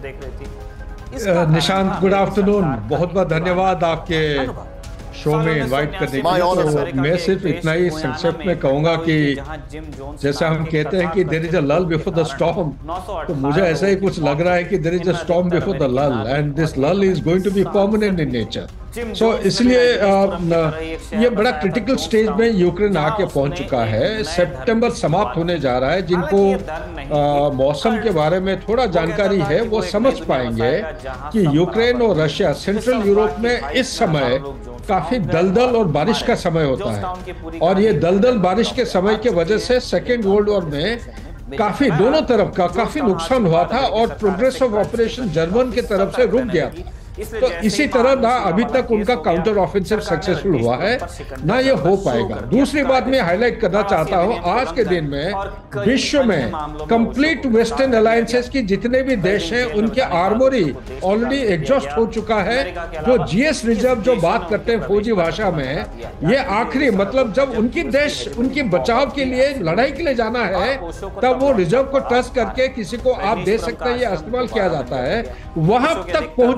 Speaker 8: Nishant, good afternoon, बहुत बहुत धन्यवाद आपके शो में इनवाइट करने के लिए। तो मैं सिर्फ इतना ही संक्षेप में कहूंगा कि जैसे हम कहते हैं कि देयर इज अ लल बिफोर द स्टॉर्म, तो मुझे ऐसा ही कुछ लग रहा है कि there is a storm before the lull, and this lull is going to be permanent in nature. So इसलिए ये बड़ा क्रिटिकल स्टेज में यूक्रेन आके पहुंच चुका है। सितंबर समाप्त होने जा रहा है। जिनको मौसम के बारे में थोड़ा जानकारी है वो समझ पाएंगे कि यूक्रेन और रशिया, सेंट्रल यूरोप में इस समय काफी दलदल और बारिश का समय होता है, और ये दलदल बारिश के समय के वजह से सेकेंड वर्ल्ड वॉर में काफी दोनों तरफ का काफी नुकसान हुआ था और प्रोग्रेस ऑफ ऑपरेशन जर्मन की तरफ से रुक गया था। तो इसी तरह ना अभी तक उनका काउंटर ऑफेंसिव सक्सेसफुल हुआ है, ना ये हो पाएगा। दूसरी बात मैं हाईलाइट करना चाहता हूं, आज के दिन में विश्व में कंप्लीट वेस्टर्न अलायंसेस की जितने भी देश हैं उनके आर्मोरी ऑलरेडी एग्जॉस्ट हो चुका है। जो जीएस रिजर्व जो बात करते हैं फौजी भाषा में, ये आखिरी मतलब जब उनकी देश उनकी बचाव के लिए लड़ाई के लिए जाना है तब वो रिजर्व को ट्रस्ट करके किसी को आप दे सकते हैं, ये इस्तेमाल किया जाता है, वहां तक पहुंच चुके हैं।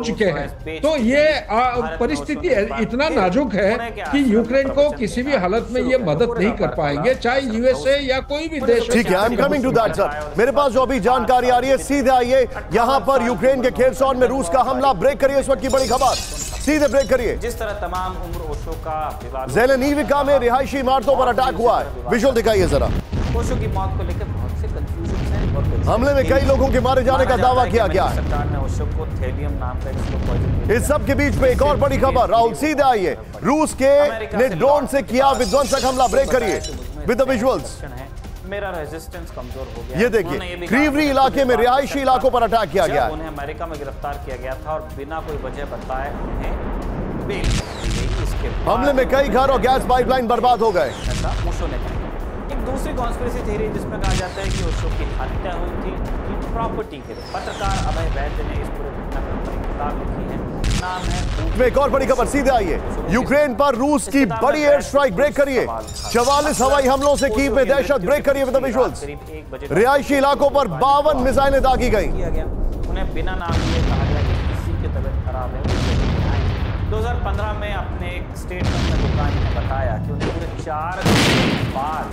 Speaker 8: हैं। तो ये परिस्थिति इतना नाजुक है कि यूक्रेन को किसी भी हालत में ये मदद नहीं कर पाएंगे, चाहे यूएसए या कोई भी देश।
Speaker 2: ठीक है, I am coming to that sir. मेरे पास जो अभी जानकारी आ रही है, सीधे आइए यहां पर यूक्रेन के खेरसॉन में रूस का हमला। ब्रेक करिए इस वक्त की बड़ी खबर, सीधे ब्रेक करिए।
Speaker 14: जिस तरह तमाम उम्र ओशो का विवाद,
Speaker 2: ज़ेलेनिविका में रिहायशी इमारतों पर अटैक हुआ है। विजुअल दिखाइए जरा।
Speaker 14: ओशो की मौत को लेकर बहुत से कंफ्यूजन हैं।
Speaker 2: हमले में कई लोगों के मारे जाने का दावा किया गया है।
Speaker 14: सरकार ने ओशो को थैलियम नाम का एक्सप्लोजिव।
Speaker 2: इस सब के बीच में एक और बड़ी खबर, राहुल सीधे आइए। रूस के ने ड्रोन से किया विध्वंसक हमला। ब्रेक करिए विद द विजुअल्स।
Speaker 14: मेरा रेजिस्टेंस कमजोर हो गया।
Speaker 2: ये देखिए, क्रीवरी इलाके में रिहायशी इलाकों पर अटैक किया गया।
Speaker 14: उन्हें अमेरिका में गिरफ्तार किया गया था और बिना कोई वजह बताए उन्हें बेल इसके
Speaker 2: हमले में कई घर और गैस पाइपलाइन बर्बाद हो गए।
Speaker 14: ऐसा ओशो ने कहा। एक दूसरी कॉन्स्पिरेसी थ्योरी जिसमें कहा जाता है कि ओशो की हत्या हुई थी प्रॉपर्टी के लिए। पत्रकार अभय वैद्य ने इस पूरे घटनाक्रम पर एक किताब लिखी है, नाम है।
Speaker 2: एक और बड़ी खबर, सीधे आइए। यूक्रेन पर रूस की बड़ी एयर स्ट्राइक। ब्रेक करिए। 44 हवाई हमलों से कीव में दहशत। ब्रेक करिए विद द विजुअल्स। रिहायशी इलाकों पर 52 मिसाइलें दागी गई।
Speaker 14: उन्हें बिना नाम लिए कहा गया कि किसी की तबीयत खराब है। 2015 में अपने एक स्टेटमेंट में दुकानी ने बताया कि उन्हें पूरे 4 घंटे बाद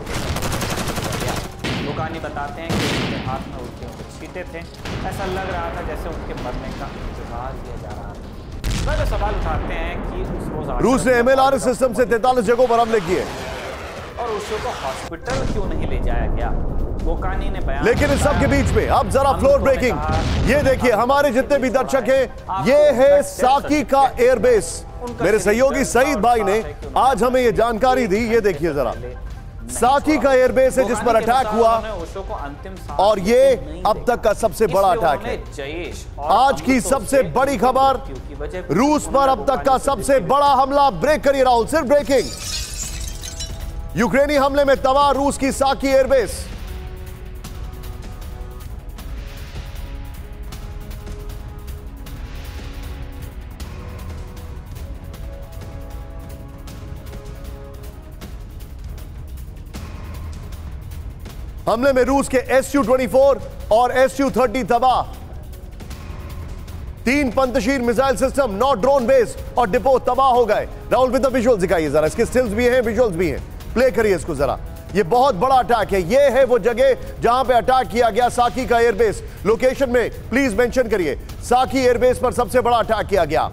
Speaker 14: दुकानी बताते हैं कि उनके हाथ में उल्टे छींटे थे। ऐसा लग रहा था जैसे उनके मरने का इंतजार किया जा रहा था। तो सवाल उठाते हैं कि उस रोज
Speaker 2: रूस ने MLRS सिस्टम से 43 जगहों पर हमले किए
Speaker 14: और उसको को हॉस्पिटल क्यों नहीं ले जाया गया? गोकानी ने बयान।
Speaker 2: लेकिन इस सब के बीच में अब जरा फ्लोर ब्रेकिंग। ये देखिए, हमारे जितने भी दर्शक हैं, ये है साकी का एयरबेस। मेरे सहयोगी सईद भाई ने आज हमें ये जानकारी दी। ये देखिए जरा, साकी का एयरबेस है जिस पर अटैक हुआ और ये अब तक का सबसे बड़ा अटैक है। आज की सबसे बड़ी खबर, रूस पर अब तक का सबसे बड़ा हमला। ब्रेक करिए राहुल, सिर्फ ब्रेकिंग। यूक्रेनी हमले में तबाह रूस की साकी एयरबेस। हमले में रूस के Su-24 और Su-30 तबाह। 3 Pantsir missile system, 9 drone base और डिपो तबाह हो गए। राहुल विद द विजुअल्स दिखाइए जरा। इसके स्टिल्स भी हैं, विजुअल्स भी हैं। प्ले करिए इसको जरा। ये बहुत बड़ा अटैक है। ये है वो जगह जहां पे अटैक किया गया, साकी का एयरबेस। लोकेशन में प्लीज मेंशन करिए। साकी एयरबेस पर सबसे बड़ा अटैक किया गया।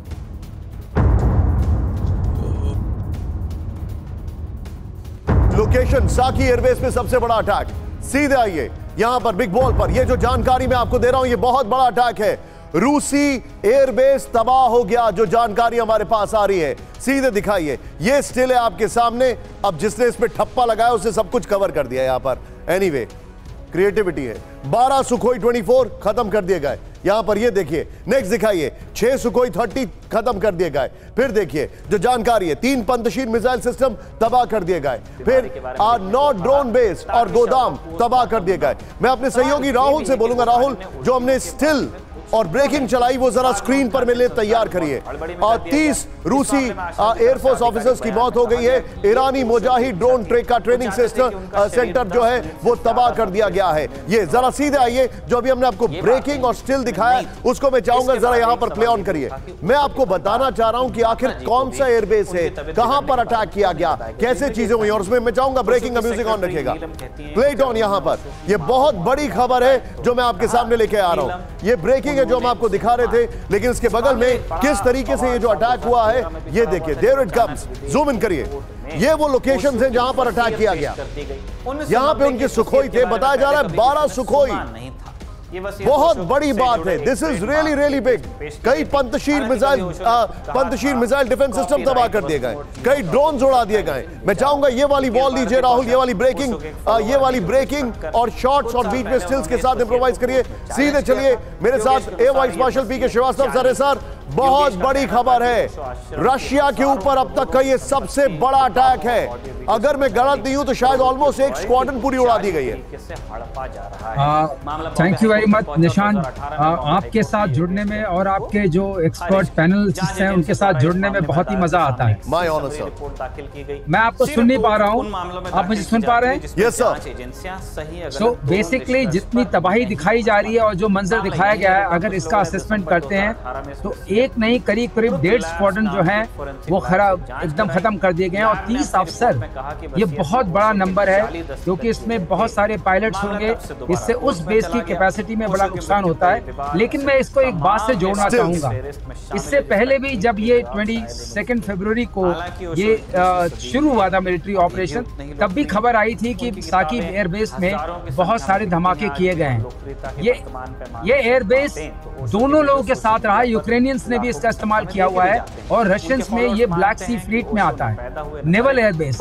Speaker 2: लोकेशन साकी एयरबेस पे सबसे बड़ा अटैक। सीधे आइए यहां पर बिग बॉल पर। ये जो जानकारी मैं आपको दे रहा हूं, ये बहुत बड़ा अटैक है। रूसी एयरबेस तबाह हो गया, जो जानकारी हमारे पास आ रही है। सीधे दिखाइए, ये स्टिल है आपके सामने। अब जिसने इस पे ठप्पा लगाया उसने सब कुछ कवर कर दिया यहां पर। एनीवे, क्रिएटिविटी है। 12 सुखोई 24 खत्म कर दिए गए। यहां पर ये देखिए, नेक्स्ट दिखाइए, 6 सुखोई 30 खत्म कर दिए गए। फिर देखिए जो जानकारी है, 3 पंतशीर मिसाइल सिस्टम तबाह कर दिए गए। फिर 9 ड्रोन बेस और गोदाम तबाह कर दिए गए। मैं अपने सहयोगी राहुल से बोलूंगा, राहुल जो हमने स्टिल और ब्रेकिंग चलाई वो जरा स्क्रीन पर मेरे लिए तैयार करिए। और 30 रूसी एयरफोर्स ऑफिसर्स की मौत हो गई है। ईरानी मुजाहिद ड्रोन ट्रेक का ट्रेनिंग सेंटर जो है वो तबाह कर दिया गया है। ये जरा सीधे आइए, जो अभी हमने आपको ब्रेकिंग और स्टिल दिखाया उसको मैं चाहूंगा जरा यहां पर प्ले ऑन करिए। मैं आपको बताना चाह रहा हूं कि आखिर कौन सा एयरबेस है, कहां पर अटैक किया गया, कैसे चीजें हुई, और उसमें मैं चाहूंगा ब्रेकिंग का म्यूजिक ऑन रखिएगा। प्ले इट ऑन यहां पर। ये बहुत बड़ी खबर है जो मैं आपके सामने लेके आ रहा हूं। ये ब्रेकिंग जो हम आपको दिखा रहे थे, लेकिन इसके बगल में किस तरीके से ये जो अटैक हुआ है, ये देखिए, there it comes. Zoom in करिए। ये वो लोकेशंस हैं जहां पर अटैक किया गया। यहां पे उनके सुखोई थे, बताया जा रहा है 12 सुखोई। बहुत बड़ी बात है। This is really really big. कई पंतशीर मिसाइल डिफेंस सिस्टम तबाह कर दिए गए, कई ड्रोन उड़ा दिए गए। मैं चाहूंगा ये वाली वॉल लीजिए राहुल, ये वाली ब्रेकिंग और शॉट्स और बीच में स्टिल्स के साथ इंप्रोवाइज करिए। सीधे चलिए मेरे साथ एयर वाइस मार्शल पी के श्रीवास्तव सर है। सर, बहुत बड़ी खबर है, रशिया के ऊपर अब तक का ये सबसे बड़ा अटैक है। अगर मैं गलत नहीं हूं तो शायद ऑलमोस्ट एक स्क्वाड्रन पूरी उड़ा दी गई है।
Speaker 9: Thank you very much Nishant, आपके साथ जुड़ने में और आपके जो एक्सपर्ट पैनलिस्ट हैं उनके साथ जुड़ने में बहुत ही मजा आता है।
Speaker 2: My honour sir.
Speaker 9: मैं आपको सुन नहीं पा रहा हूँ, आप मुझे सुन पा रहे हैं?
Speaker 2: Yes sir.
Speaker 9: सो बेसिकली जितनी तबाही दिखाई जा रही है और जो मंजर दिखाया गया है, अगर इसका असेसमेंट करते हैं तो एक नहीं करीब 1.5 स्क्वाड्रन जो है वो खराब एकदम खत्म कर दिए गए हैं और 30 अफसर, ये बहुत बड़ा नंबर है क्योंकि इसमें बहुत सारे पायलट्स होंगे, इससे उस बेस की कैपेसिटी में बड़ा नुकसान होता है। लेकिन मैं इसको एक बात से जोड़ना चाहूंगा, इससे पहले भी जब ये 22 फरवरी को ये शुरू हुआ था मिलिट्री ऑपरेशन, तब भी खबर आई थी कि साकिब एयरबेस में बहुत सारे धमाके किए गए हैं। ये एयरबेस दोनों लोगों के साथ रहा, यूक्रेनियंस ने भी इसका इस्तेमाल किया हुआ है और रशियंस में ये ब्लैक सी फ्लीट में आता है, नेवल एयरबेस।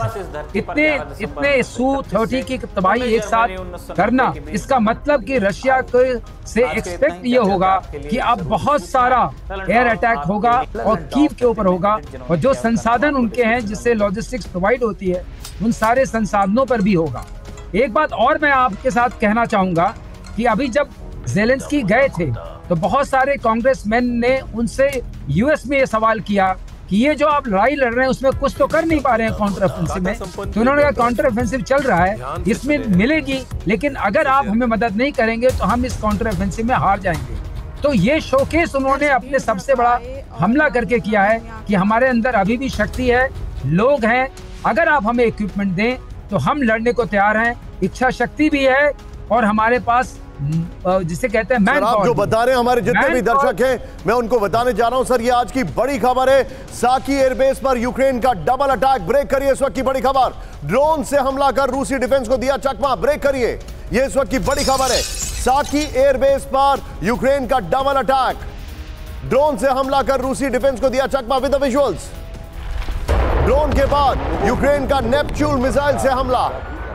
Speaker 9: इतने Su-30 की तबाही एक साथ करना, इसका मतलब कि रशिया से एक्सपेक्ट ये होगा कि अब बहुत सारा एयर अटैक होगा और कीव के ऊपर होगा, और जो संसाधन उनके हैं जिससे लॉजिस्टिक्स प्रोवाइड होती है उन सारे संसाधनों पर भी होगा। एक बात और मैं आपके साथ कहना चाहूंगा कि अभी जब ज़ेलेंस्की गए थे तो बहुत सारे कांग्रेसमैन ने उनसे यूएस में ये सवाल किया कि ये जो आप लड़ाई लड़ रहे हैं उसमें कुछ तो कर नहीं पा रहे हैं काउंटर ऑफेंसिव में। तो उन्होंने कहा काउंटर ऑफेंसिव चल रहा है, इसमें मिलेगी, लेकिन अगर आप हमें मदद नहीं करेंगे तो हम इस काउंटर ऑफेंसिव में हार जाएंगे। तो ये शोकेस उन्होंने अपने सबसे बड़ा हमला करके किया है कि हमारे अंदर अभी भी शक्ति है, लोग हैं, अगर आप हमें इक्विपमेंट दें तो हम लड़ने को तैयार हैं, इच्छा शक्ति भी है और हमारे पास जिसे कहते हैं मैन।
Speaker 2: आप जो बता रहे हैं हमारे जितने भी दर्शक हैं, मैं उनको बताने जा रहा हूं सर, ये आज की बड़ी खबर है। साकी एयरबेस पर यूक्रेन का डबल अटैक। ब्रेक करिए, इस वक्त की बड़ी खबर। ड्रोन से हमला कर रूसी डिफेंस को दिया चकमा। ब्रेक करिए, ये इस वक्त की बड़ी खबर है। साकी एयरबेस पर यूक्रेन का डबल अटैक, ड्रोन से हमला कर रूसी डिफेंस को दिया चकमा। विद द विजुअल्स, ड्रोन के बाद यूक्रेन का नेपच्यून मिसाइल से हमला।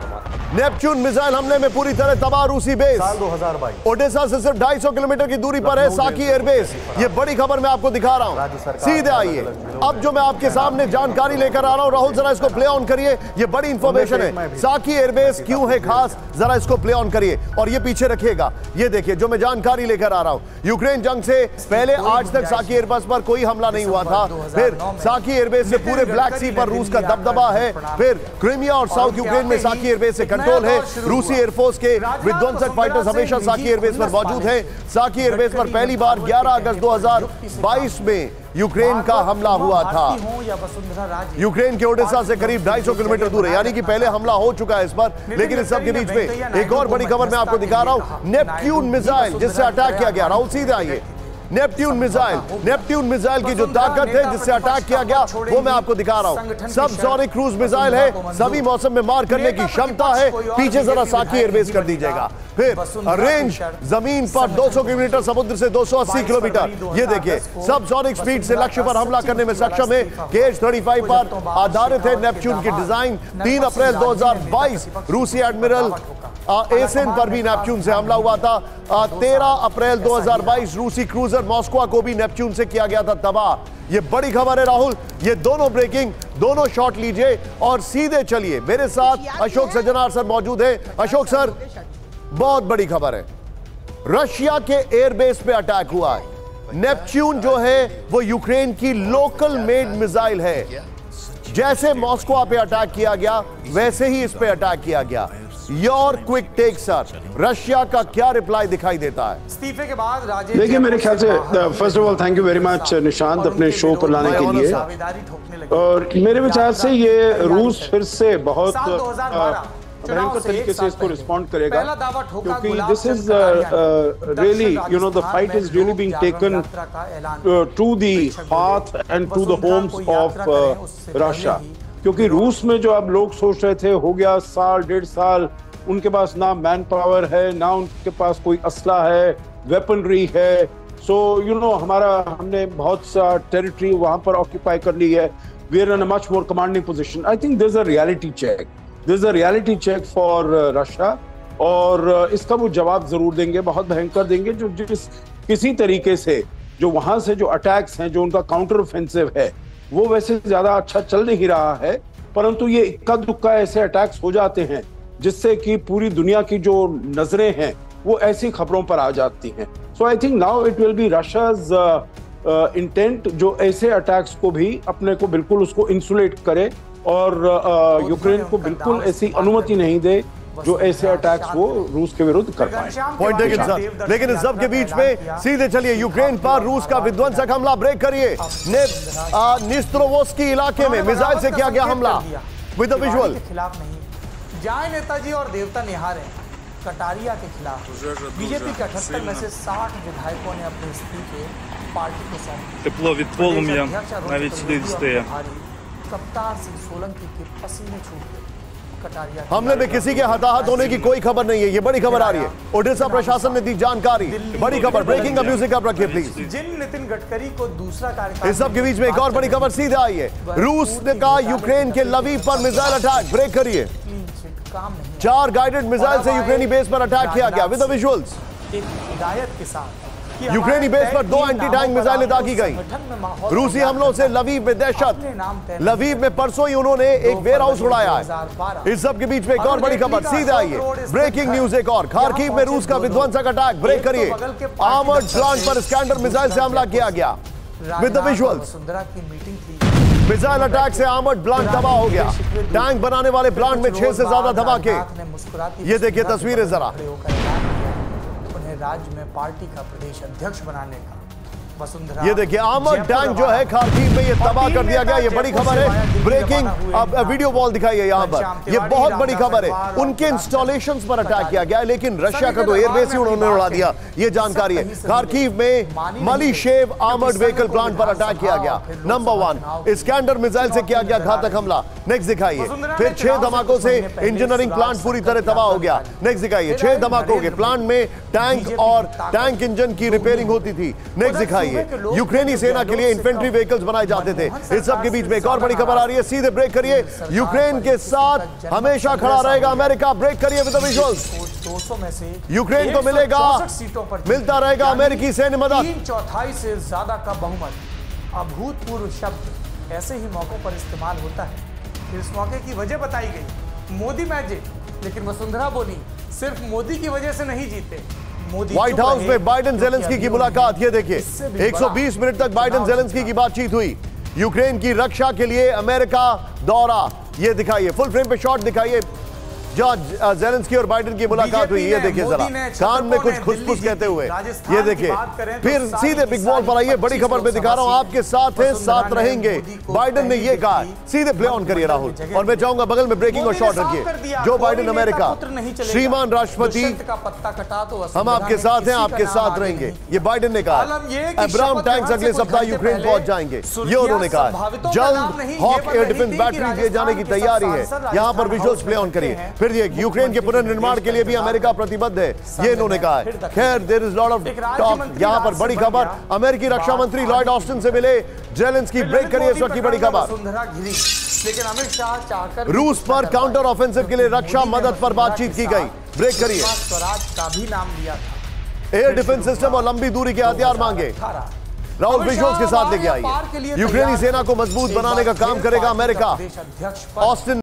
Speaker 2: नेपच्यून मिसाइल हमले में पूरी तरह तबाह रूसी बेस।
Speaker 15: साल 2022
Speaker 2: ओडेसा से सिर्फ 250 किलोमीटर की दूरी पर है साकी एयरबेस। ये बड़ी खबर मैं आपको दिखा रहा हूं, सीधे आइए। अब जो मैं आपके सामने जानकारी लेकर आ रहा हूं, राहुल जरा इसको प्ले ऑन करिए, ये बड़ी इंफॉर्मेशन है। साकी एयरबेस क्यों है खास, जरा इसको प्ले ऑन करिए और ये पीछे रखिएगा। ये देखिए जो मैं जानकारी लेकर आ रहा हूं, यूक्रेन जंग से पहले आज तक साकी एयरबेस पर कोई हमला नहीं हुआ था। फिर साकी एयरबेस से पूरे ब्लैक सी पर रूस का दबदबा है। फिर क्रीमिया और साउथ यूक्रेन में साकी एयरबेस से कंट्रोल है। रूसी एयरफोर्स के विध्वंसक फाइटर्स हमेशा साकी एयरबेस पर मौजूद हैं। साकी एयरबेस पर पहली बार 11 अगस्त 2022 में यूक्रेन का हमला हुआ था। यूक्रेन के ओडेसा से करीब 250 किलोमीटर दूर है, यानी कि पहले हमला हो चुका है इस पर। लेकिन इस सब के बीच में एक और बड़ी खबर मैं आपको दिखा रहा हूं, नेपच्यून मिसाइल जिससे अटैक किया गया। राहुल सीधे आइए। नेपट्यून मिसाइल की जो ताकत है जिससे अटैक किया गया वो मैं आपको दिखा रहा हूं। सबसोनिक क्रूज मिसाइल है, सभी मौसम में मार करने की क्षमता है। पीछे जरा साकी एयरबेस कर दीजिएगा। फिर रेंज जमीन पर 200 किलोमीटर, समुद्र से 280 किलोमीटर। ये देखिए सबसोनिक स्पीड से लक्ष्य पर हमला करने में सक्षम है। KH-35 पर आधारित है नेपच्यून की डिजाइन। 3 अप्रैल 2022 रूसी एडमिरल एसेन पर भी नेपच्यून से हमला हुआ था। 13 अप्रैल 2022 रूसी क्रूजर मॉस्को को भी नेपच्यून से किया गया था तबाह। ये बड़ी खबर है राहुल, ये दोनों ब्रेकिंग, दोनों शॉट लीजिए और सीधे चलिए। मेरे साथ अशोक सज्जनार सर मौजूद है। अशोक सर, बहुत बड़ी खबर है, रशिया के एयरबेस पे अटैक हुआ है। नेपच्यून जो है वो यूक्रेन की लोकल मेड मिसाइल है। जैसे मॉस्को पे अटैक किया गया वैसे ही इस पे अटैक किया गया। Your quick take sir, Russia का क्या रिप्लाई दिखाई देता है
Speaker 1: इस्तीफे के बाद? राजेश,
Speaker 3: देखिए मेरे ख्याल से first of all thank you very much Nishant अपने शो पर लाने के लिए। और मेरे विचार से ये रूस फिर से बहुत भयंकर तरीके से इसको रिस्पॉन्ड करेगा, क्योंकि this is really you know the fight is really being taken to the heart and to the homes of Russia. क्योंकि रूस में जो अब लोग सोच रहे थे हो गया साल 1.5 साल, उनके पास ना मैन पावर है, ना उनके पास कोई असला है, वेपनरी है। सो यू नो हमने बहुत सा टेरिटरी वहां पर ऑक्यूपाई कर ली है। We are in a much more commanding position. I think this is a reality check, this is a reality check for Russia, और इसका वो जवाब जरूर देंगे, बहुत भयंकर देंगे। जो जिस किसी तरीके से जो वहां से जो अटैक्स हैं, जो उनका काउंटर ऑफेंसिव है, वो वैसे ज्यादा अच्छा चल नहीं रहा है, परंतु ये इक्का दुक्का ऐसे अटैक्स हो जाते हैं जिससे कि पूरी दुनिया की जो नजरें हैं वो ऐसी खबरों पर आ जाती हैं। So I think now it will be Russia's intent जो ऐसे अटैक्स को भी अपने को बिल्कुल उसको इंसुलेट करे और यूक्रेन को बिल्कुल ऐसी अनुमति नहीं दे जो ऐसे अटैक्स वो रूस के विरुद्ध कर पाए।
Speaker 2: Point taken sir. लेकिन इस सब के बीच में सीधे चलिए यूक्रेन पर रूस का विध्वंसक हमला ब्रेक करिए। निस्त्रोवोस्की इलाके में मिसाइल से किया गया हमला विद द विजुअल।
Speaker 1: खिलाफ नहीं जाए नेताजी और देवता निहारे कटारिया के खिलाफ बीजेपी के 78 में से 60 विधायकों ने अपने इस्तीफे पार्टी को सौंपे।
Speaker 10: Тепло від полум'я навіть слід стає.
Speaker 1: कप्तार सिंह सोलंकी के पसीने छूट गए।
Speaker 2: हमले में किसी के हताहत होने की कोई खबर नहीं है, ये बड़ी खबर आ रही है। ओडिशा प्रशासन ने दी जानकारी, बड़ी खबर। ब्रेकिंग का म्यूजिक आप रखिए प्लीज।
Speaker 1: जिन नितिन गडकरी को दूसरा कार्यकाल,
Speaker 2: इस सब के बीच में एक और बड़ी खबर सीधे आई है। रूस ने कहा यूक्रेन के लवीव पर मिसाइल अटैक। ब्रेक करिए। 4 गाइडेड मिसाइल से यूक्रेनी बेस पर अटैक किया गया विद द विजुअल्स।
Speaker 1: एक हिदायत के साथ
Speaker 2: यूक्रेनी बेस पर 2 एंटी टैंक मिसाइलें दागी गई। रूसी हमलों से लवीव में दहशत। लवीव में परसों ही उन्होंने एक वेयर हाउस उड़ाया है। इस सब के बीच में एक और बड़ी खबर सीधे आई है। ब्रेकिंग न्यूज एक और। खार्किव में रूस का विध्वंसक अटैक। ब्रेक करिए। आर्मर्ड प्लांट पर स्कैंडर मिसाइल से हमला किया गया with the visuals. Missile attack से आर्मर्ड प्लांट तबाह हो गया। टैंक बनाने वाले प्लांट में 6 से ज्यादा धमाके। ये देखिए तस्वीरें जरा।
Speaker 1: राज्य में पार्टी का प्रदेश अध्यक्ष बनाने का वसुंधरा,
Speaker 2: ये देखिए आर्मर्ड टैंक जो है खार्किव में ये तबाह कर दिया गया। ये बड़ी खबर है। ब्रेकिंग अब वीडियो वॉल दिखाइए यहाँ पर। ये बहुत बड़ी खबर है। उनके इंस्टॉलेशंस पर अटैक किया गया, लेकिन रशिया का तो एयरबेस ही उन्होंने उड़ा दिया। ये जानकारी है। खार्किव में मलीशेव आर्मर्ड व्हीकल प्लांट पर अटैक किया गया। नंबर 1 इस्कैंडर मिसाइल से किया गया घातक हमला। नेक्स्ट दिखाइए। फिर 6 धमाकों से इंजीनियरिंग प्लांट पूरी तरह तबाह हो गया। नेक्स्ट दिखाइए। 6 धमाकों के प्लांट में टैंक और टैंक इंजन की रिपेयरिंग होती थी। नेक्स्ट दिखाइए। यूक्रेनी सेना के लिए इन्फेंट्री व्हीकल्स बनाए जाते थे। इस सब के बीच में एक और बड़ी खबर आ रही है। सीधे ब्रेक करिए। यूक्रेन के साथ हमेशा खड़ा रहेगा अमेरिका। ब्रेक करिए विद द विजुअल्स।
Speaker 1: 200 में से
Speaker 2: यूक्रेन को मिलेगा, मिलता रहेगा अमेरिकी सैन्य मदद।
Speaker 1: 3/4 से ज्यादा का बहुमत। अभूतपूर्व शब्द ऐसे ही मौकों पर इस्तेमाल होता है। फिर इस मौके की वजह बताई गई, मोदी मैजिक। लेकिन वसुंधरा बोली सिर्फ मोदी की वजह से नहीं जीते।
Speaker 2: व्हाइट हाउस में बाइडेन जेलेंस्की की मुलाकात। ये देखिए 120 मिनट तक बाइडेन जेलेंस्की की बातचीत हुई। यूक्रेन की रक्षा के लिए अमेरिका दौरा। ये दिखाइए फुल फ्रेम पे शॉट दिखाइए जहां जेलेंस्की और बाइडेन की मुलाकात हुई। ये देखिए जरा कान में कुछ खुसफुस कहते हुए। ये देखिए फिर सीधे बिग बॉल पर आइए। बड़ी खबर में दिखा रहा हूं, आपके साथ हैं, साथ रहेंगे। बाइडेन ने ये कहा। सीधे प्ले ऑन करिए राहुल। और मैं चाहूंगा बगल में ब्रेकिंग और शॉट रखिए। जो बाइडेन अमेरिका, श्रीमान राष्ट्रपति, हम आपके साथ हैं, आपके साथ रहेंगे। ये बाइडेन ने कहा। अब्राहम टैंक्स अगले सप्ताह यूक्रेन पहुंच जाएंगे, ये उन्होंने कहा। जल्द हॉक एयर डिफेंस बैटरी दिए जाने की तैयारी है। यहां पर विजुअल्स प्ले ऑन करिए। फिर यूक्रेन के पुनर्निर्माण के लिए भी अमेरिका प्रतिबद्ध है, ये इन्होंने कहा है। खैर there is lot of talk. यहां पर बड़ी खबर, अमेरिकी रक्षा मंत्री लॉयड ऑस्टिन से मिले जेलेंस्की। ब्रेक करिए इस वक्त की बड़ी खबर।
Speaker 1: लेकिन अमित शाह चाहकर
Speaker 2: रूस पर काउंटर ऑफेंसिव के लिए रक्षा मदद पर बातचीत की गई। ब्रेक करिए।
Speaker 1: स्वराज का भी नाम लिया था।
Speaker 2: एयर डिफेंस सिस्टम और लंबी दूरी के हथियार मांगे। राहुल विजुअल्स के साथ लेके आइए। यूक्रेनी सेना को मजबूत बनाने का काम करेगा अमेरिका। ऑस्टिन